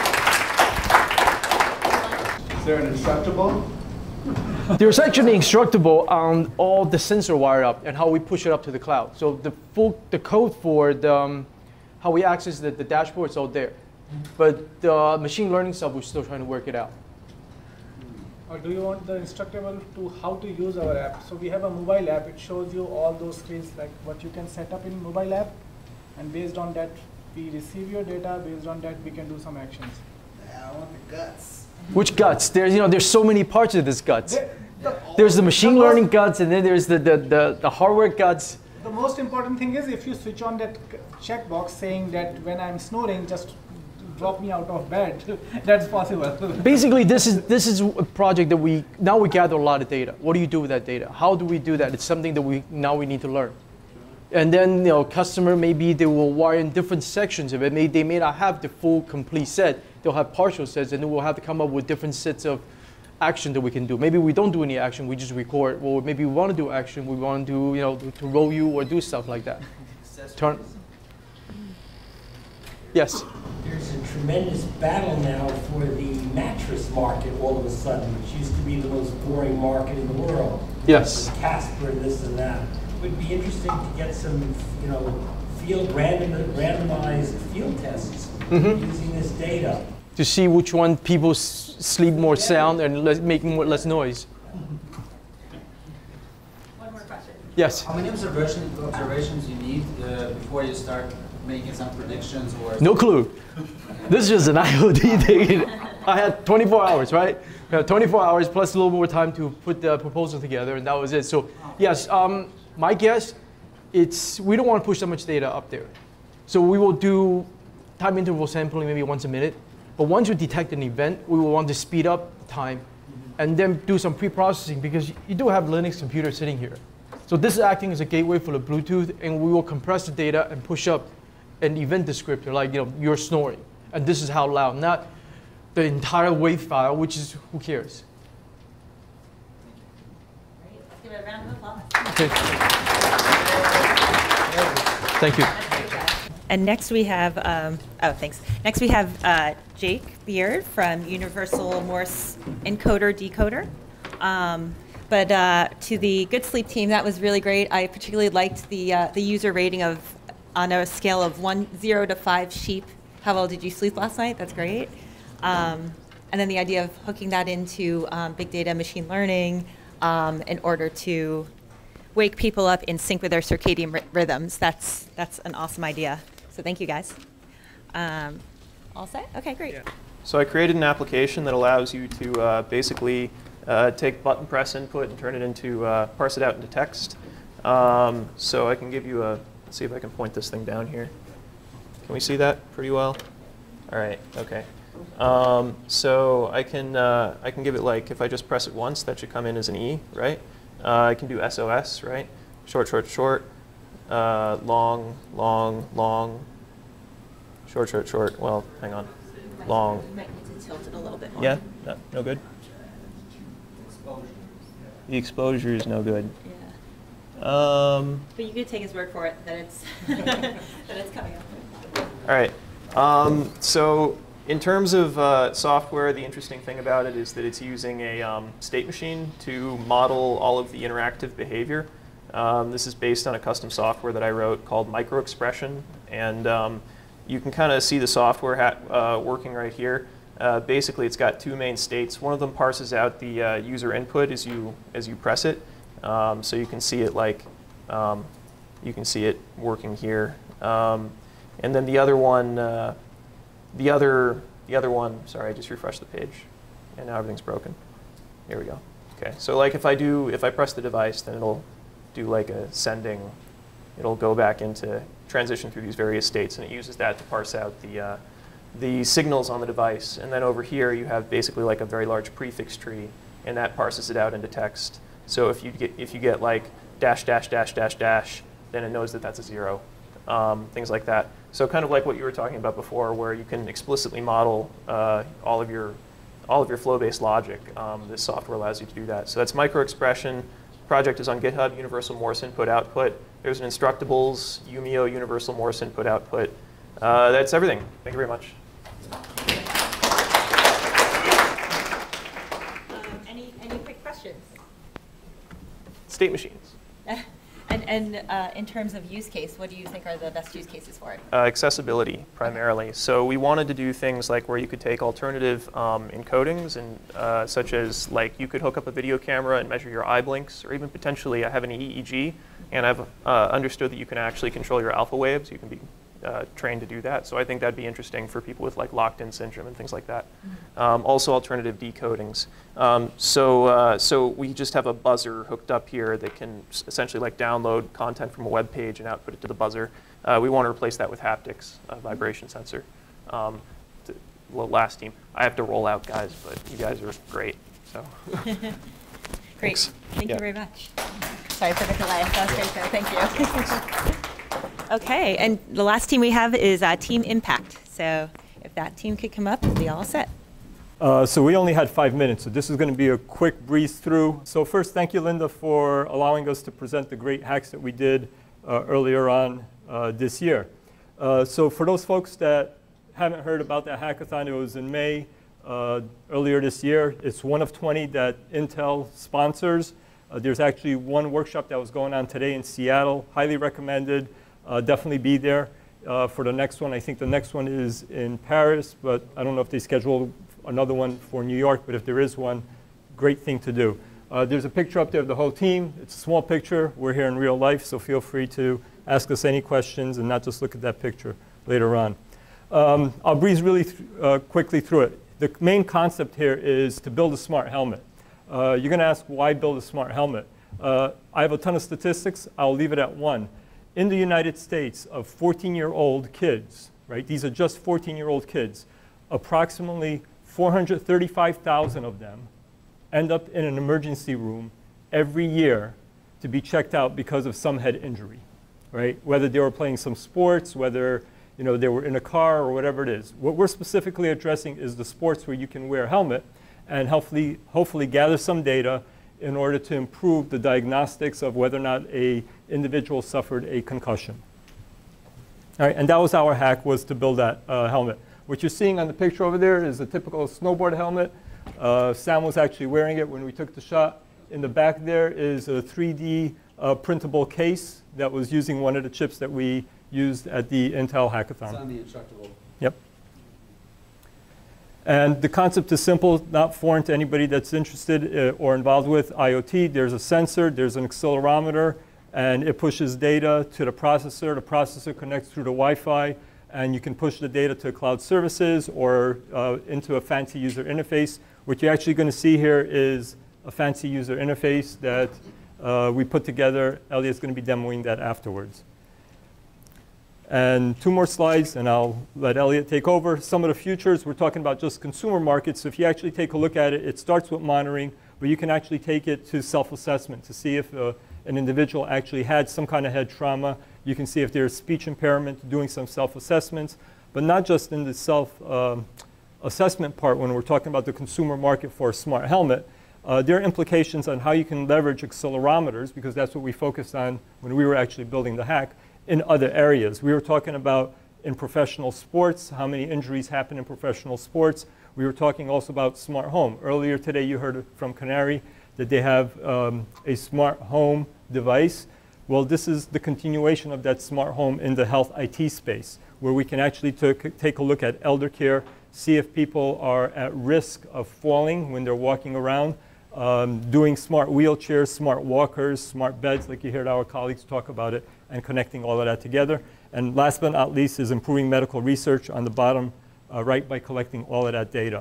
you. Is there an instructable? There's actually instructable on all the sensor wire up and how we push it up to the cloud. So the code for how we access the dashboard is all there. But the machine learning stuff, we're still trying to work it out. Or do you want the instructable to how to use our app? So we have a mobile app. It shows you all those screens, like what you can set up in mobile app. And based on that, we receive your data. Based on that, we can do some actions. I want the guts. Which guts? There's so many parts of this guts. There's the machine learning guts, and then there's the hardware guts. The most important thing is if you switch on that checkbox saying that when I'm snoring, just drop me out of bed. That's possible. Basically, this is a project that we gather a lot of data. What do you do with that data? How do we do that? It's something that we need to learn. And then customer, maybe they will wire in different sections of it. They may not have the full complete set. They'll have partial sets, and then we'll have to come up with different sets of action that we can do. Maybe we don't do any action, we just record. Or maybe we want to do action, we want to do to roll you or do stuff like that. Turn. Yes. There's a tremendous battle now for the mattress market all of a sudden, which used to be the most boring market in the world. Yes. Casper and this and that. It would be interesting to get some, field randomized field tests using this data. To see which one people sleep more sound and making less noise. One more question. Yes. How many observations you need before you start making some predictions or? No clue. This is just an IoT thing. I had 24 hours, right? 24 hours plus a little more time to put the proposal together, and that was it. So yes, my guess, we don't want to push that much data up there. So we will do time interval sampling maybe once a minute. But once you detect an event, we will want to speed up the time and then do some pre-processing, because you do have Linux computer sitting here. So this is acting as a gateway for the Bluetooth, and we will compress the data and push up an event descriptor, like you're snoring, and this is how loud, not the entire wave file, which is, who cares? Great. Let's give it a round of applause. Okay. Thank you. And next we have, oh, thanks. Next we have Jake Beard from Universal Morse Encoder Decoder. But to the GoodSleep team, that was really great. I particularly liked the user rating of, on a scale of 0 to 5 sheep. How well did you sleep last night? That's great. And then the idea of hooking that into big data machine learning in order to wake people up in sync with their circadian rhythms. That's an awesome idea. So thank you, guys. All set? OK, great. Yeah. So I created an application that allows you to basically take button press input and turn it into, parse it out into text. So I can give you a, let's see if I can point this thing down here. Can we see that pretty well? All right, OK. So I can give it, like, if I just press it once, that should come in as an E, right? I can do SOS, right? Short, short, short. Long, long, long. Short, short, short. Well, hang on. Long. You might need to tilt it a little bit more. Yeah? No good? The exposure is no good. Yeah. But you could take his word for it that it's, that it's coming up. All right. So in terms of software, the interesting thing about it is that it's using a state machine to model all of the interactive behavior. This is based on a custom software that I wrote called MicroExpression. And you can kind of see the software working right here. Basically, it's got two main states. One of them parses out the user input as you press it. So you can see it like, you can see it working here. And then the other one, the other one, sorry, I just refreshed the page, and now everything's broken. Here we go. Okay, so like if I press the device, then it'll do like a sending. It'll go back into transition through these various states, and it uses that to parse out the signals on the device. And then over here, you have basically like a very large prefix tree, and that parses it out into text. So if you get like dash dash dash dash dash, then it knows that that's a 0. Things like that. So kind of like what you were talking about before, where you can explicitly model all of your flow-based logic. This software allows you to do that. So that's MicroExpression. Project is on GitHub, Universal Morse Input Output. There's an Instructables, Umio, Universal Morse Input Output. That's everything. Thank you very much. Any quick questions? State machines. And in terms of use case, what do you think are the best use cases for it? Accessibility, primarily. So we wanted to do things like where you could take alternative encodings, and such as like you could hook up a video camera and measure your eye blinks, or even potentially I have an EEG, and I've understood that you can actually control your alpha waves. You can be trained to do that. So I think that'd be interesting for people with like locked-in syndrome and things like that. Also alternative decodings. So we just have a buzzer hooked up here that can essentially like download content from a web page and output it to the buzzer. We want to replace that with haptics, a vibration sensor. Last team. I have to roll out, guys, but you guys are great. So. Great. Thank you very much. Sorry for the delay. That was great, though. Thank you. OK, and the last team we have is TeamImpact. So if that team could come up, we'll be all set. So we only had 5 minutes, so this is going to be a quick breeze through. So first, thank you, Linda, for allowing us to present the great hacks that we did earlier on this year. So for those folks that haven't heard about that hackathon, it was in May earlier this year. It's one of 20 that Intel sponsors. There's actually one workshop that was going on today in Seattle. Highly recommended. Definitely be there for the next one. I think the next one is in Paris, but I don't know if they scheduled another one for New York, but if there is one, great thing to do. There's a picture up there of the whole team. It's a small picture. We're here in real life, so feel free to ask us any questions and not just look at that picture later on. I'll breeze really quickly through it. The main concept here is to build a smart helmet. You're going to ask, why build a smart helmet? I have a ton of statistics. I'll leave it at one. In the United States, of 14-year-old kids, right? These are just 14-year-old kids. Approximately 435,000 of them end up in an emergency room every year to be checked out because of some head injury, right? Whether they were playing some sports, whether they were in a car or whatever it is. What we're specifically addressing is the sports where you can wear a helmet and hopefully gather some data in order to improve the diagnostics of whether or not an individual suffered a concussion. All right, and that was our hack, was to build that helmet. What you're seeing on the picture over there is a typical snowboard helmet. Sam was actually wearing it when we took the shot. In the back there is a 3D printable case that was using one of the chips that we used at the Intel hackathon. It's on the instructable. Yep. And the concept is simple, not foreign to anybody that's interested or involved with IoT. There's a sensor, there's an accelerometer, and it pushes data to the processor. The processor connects through the Wi-Fi, and you can push the data to cloud services or into a fancy user interface. What you're actually going to see here is a fancy user interface that we put together. Elliot's going to be demoing that afterwards. And 2 more slides, and I'll let Elliot take over. Some of the futures, we're talking about just consumer markets. So if you actually take a look at it, it starts with monitoring, but you can actually take it to self-assessment to see if an individual actually had some kind of head trauma. You can see if there's speech impairment, doing some self-assessments, but not just in the self-assessment part when we're talking about the consumer market for a smart helmet. There are implications on how you can leverage accelerometers, because that's what we focused on when we were actually building the hack, in other areas. We were talking about in professional sports, how many injuries happen in professional sports. We were talking also about smart home. Earlier today you heard from Canary that they have a smart home device. Well, this is the continuation of that smart home in the health IT space, where we can actually take a look at elder care, see if people are at risk of falling when they're walking around, doing smart wheelchairs, smart walkers, smart beds, like you heard our colleagues talk about it, and connecting all of that together. And last but not least is improving medical research on the bottom right by collecting all of that data.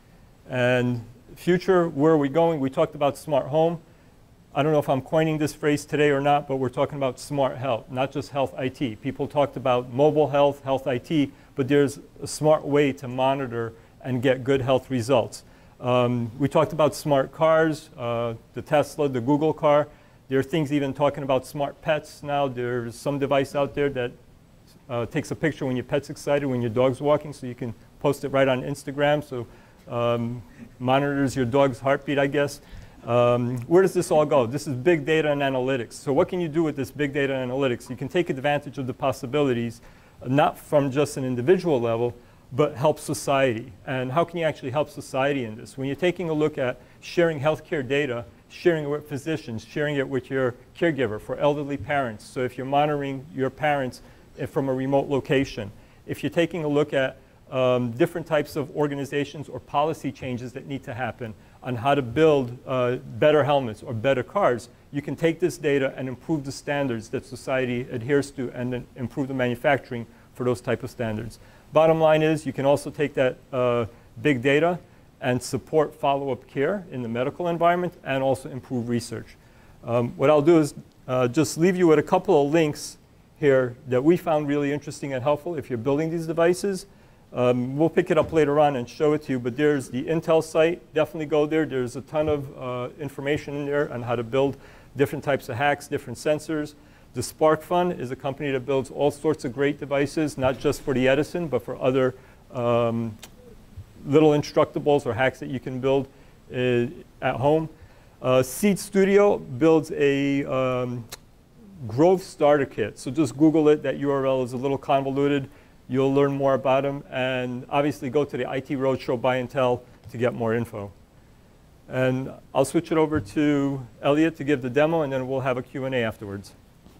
And future, where are we going? We talked about smart home. I don't know if I'm coining this phrase today or not, but we're talking about smart health, not just health IT. People talked about mobile health, health IT, but there's a smart way to monitor and get good health results. We talked about smart cars, the Tesla, the Google car. There are things even talking about smart pets now. There's some device out there that takes a picture when your pet's excited, when your dog's walking, so you can post it right on Instagram. So monitors your dog's heartbeat, I guess. Where does this all go? This is big data and analytics. So what can you do with this big data and analytics? You can take advantage of the possibilities, not from just an individual level, but help society. And how can you actually help society in this? When you're taking a look at sharing healthcare data, sharing it with physicians, sharing it with your caregiver for elderly parents. So if you're monitoring your parents from a remote location, if you're taking a look at different types of organizations or policy changes that need to happen on how to build better helmets or better cars, you can take this data and improve the standards that society adheres to and then improve the manufacturing for those type of standards. Bottom line is you can also take that big data and support follow-up care in the medical environment and also improve research. What I'll do is just leave you with a couple of links here that we found really interesting and helpful if you're building these devices. We'll pick it up later on and show it to you, but there's the Intel site. Definitely go there. There's a ton of information in there on how to build different types of hacks, different sensors. The Spark Fund is a company that builds all sorts of great devices, not just for the Edison, but for other little instructables or hacks that you can build at home. Seed Studio builds a growth starter kit. So just Google it. That URL is a little convoluted. You'll learn more about them. And obviously go to the IT Roadshow by Intel to get more info. And I'll switch it over to Elliot to give the demo, and then we'll have a Q&A afterwards.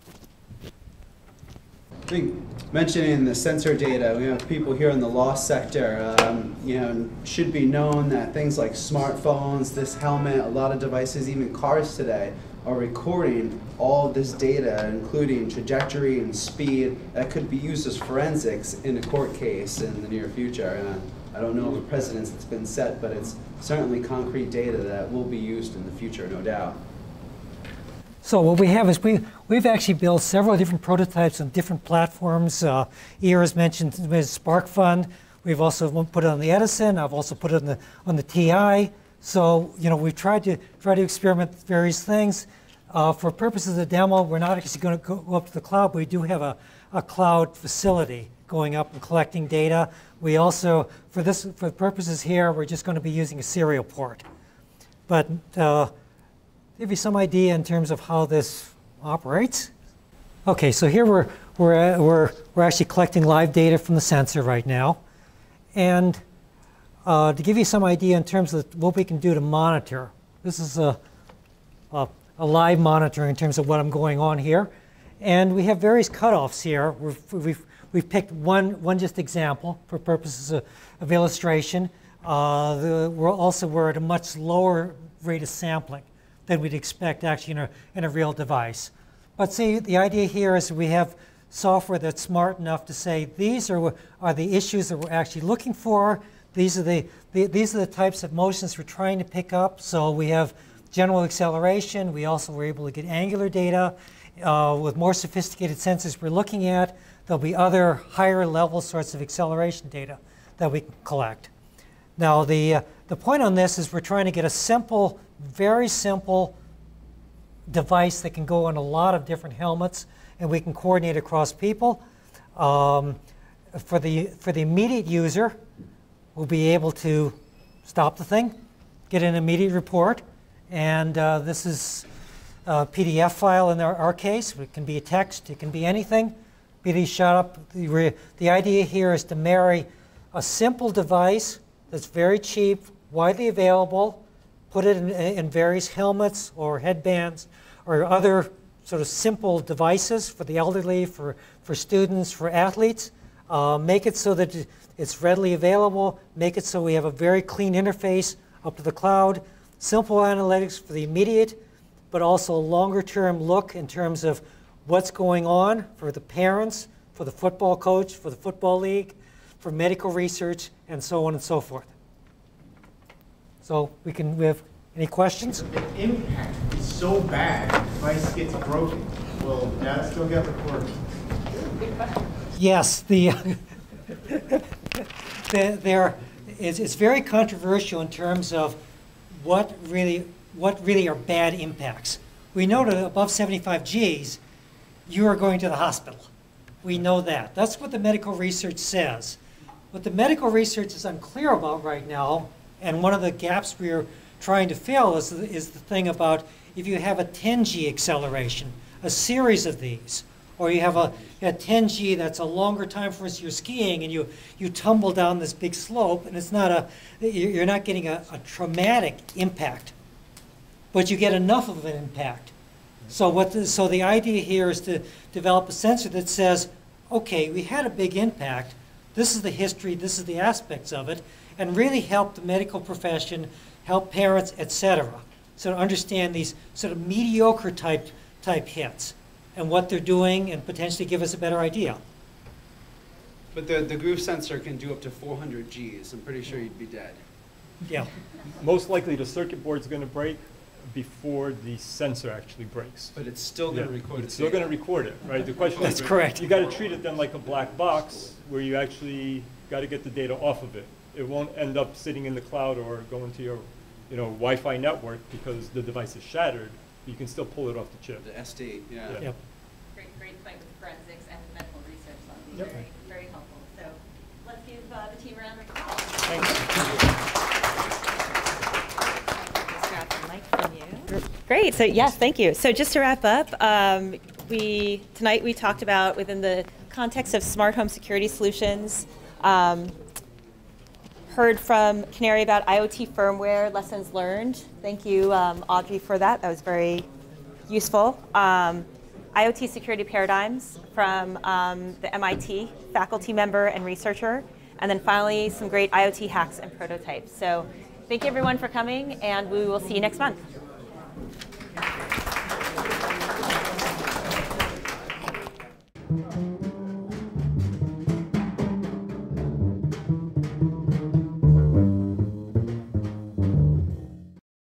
I think mentioning the sensor data, we have people here in the law sector, should be known that things like smartphones, this helmet, a lot of devices, even cars today, are recording all of this data, including trajectory and speed, that could be used as forensics in a court case in the near future. And I don't know of a precedence that's been set, but it's certainly concrete data that will be used in the future, no doubt. So what we have is we've actually built several different prototypes on different platforms. Iris mentioned the Spark Fund. We've also put it on the Edison. I've also put it on the TI. So, we've tried to experiment with various things. For purposes of the demo, we're not actually going to go up to the cloud, but we do have a cloud facility going up and collecting data. We also, for the purposes here, we're just going to be using a serial port. But give you some idea in terms of how this operates. Okay, so here we're actually collecting live data from the sensor right now, and to give you some idea in terms of what we can do to monitor, this is a live monitor in terms of what I'm going on here, and we have various cutoffs here. We've picked one just example for purposes of illustration. We're at a much lower rate of sampling than we'd expect actually in a real device. But see, the idea here is we have software that's smart enough to say these are the issues that we're actually looking for. These are the types of motions we're trying to pick up. So we have general acceleration. We also were able to get angular data. With more sophisticated sensors we're looking at, there'll be other higher level sorts of acceleration data that we can collect. Now the point on this is we're trying to get a simple, very simple device that can go on a lot of different helmets, and we can coordinate across people. For the immediate user, we'll be able to stop the thing, get an immediate report, and this is a PDF file in our case. It can be a text, it can be anything. Be shot up. The idea here is to marry a simple device that's very cheap, widely available, put it in various helmets or headbands or other sort of simple devices for the elderly, for students, for athletes. Make it so that it's readily available. Make it so we have a very clean interface up to the cloud. Simple analytics for the immediate, but also a longer-term look in terms of what's going on for the parents, for the football coach, for the football league, for medical research, and so on and so forth. So we have any questions? The impact is so bad, the device gets broken. Will that still get recorded? Yes, it's very controversial in terms of what really are bad impacts. We know that above 75 Gs, you are going to the hospital. We know that. That's what the medical research says. What the medical research is unclear about right now, and one of the gaps we're trying to fill is the thing about if you have a 10G acceleration, a series of these, or you have a 10G that's a longer time for you're skiing and you tumble down this big slope, and it's not you're not getting a traumatic impact, but you get enough of an impact. So the idea here is to develop a sensor that says, okay, we had a big impact. This is the history. This is the aspects of it, and really help the medical profession, help parents, etc. So to understand these sort of mediocre type hits and what they're doing, and potentially give us a better idea. But the groove sensor can do up to 400 Gs. I'm pretty sure you'd be dead. Yeah. Most likely the circuit board's going to break before the sensor actually breaks. But it's still going to record it. It's still going to record it, right? The question That's is, correct. You got to treat it then like a black box where you actually got to get the data off of it. It won't end up sitting in the cloud or going to your Wi-Fi network because the device is shattered. You can still pull it off the chip. The SD, yeah. Yep. Great fight with forensics and medical research. That would be very helpful. So let's give the team a round of applause. Thanks. Let's grab the mic from you. Great. So yes, thank you. So just to wrap up, tonight we talked about, within the context of smart home security solutions, heard from Canary about IoT firmware lessons learned. Thank you, Audrey, for that. That was very useful. IoT security paradigms from the MIT faculty member and researcher. And then finally, some great IoT hacks and prototypes. So thank you, everyone, for coming, and we will see you next month.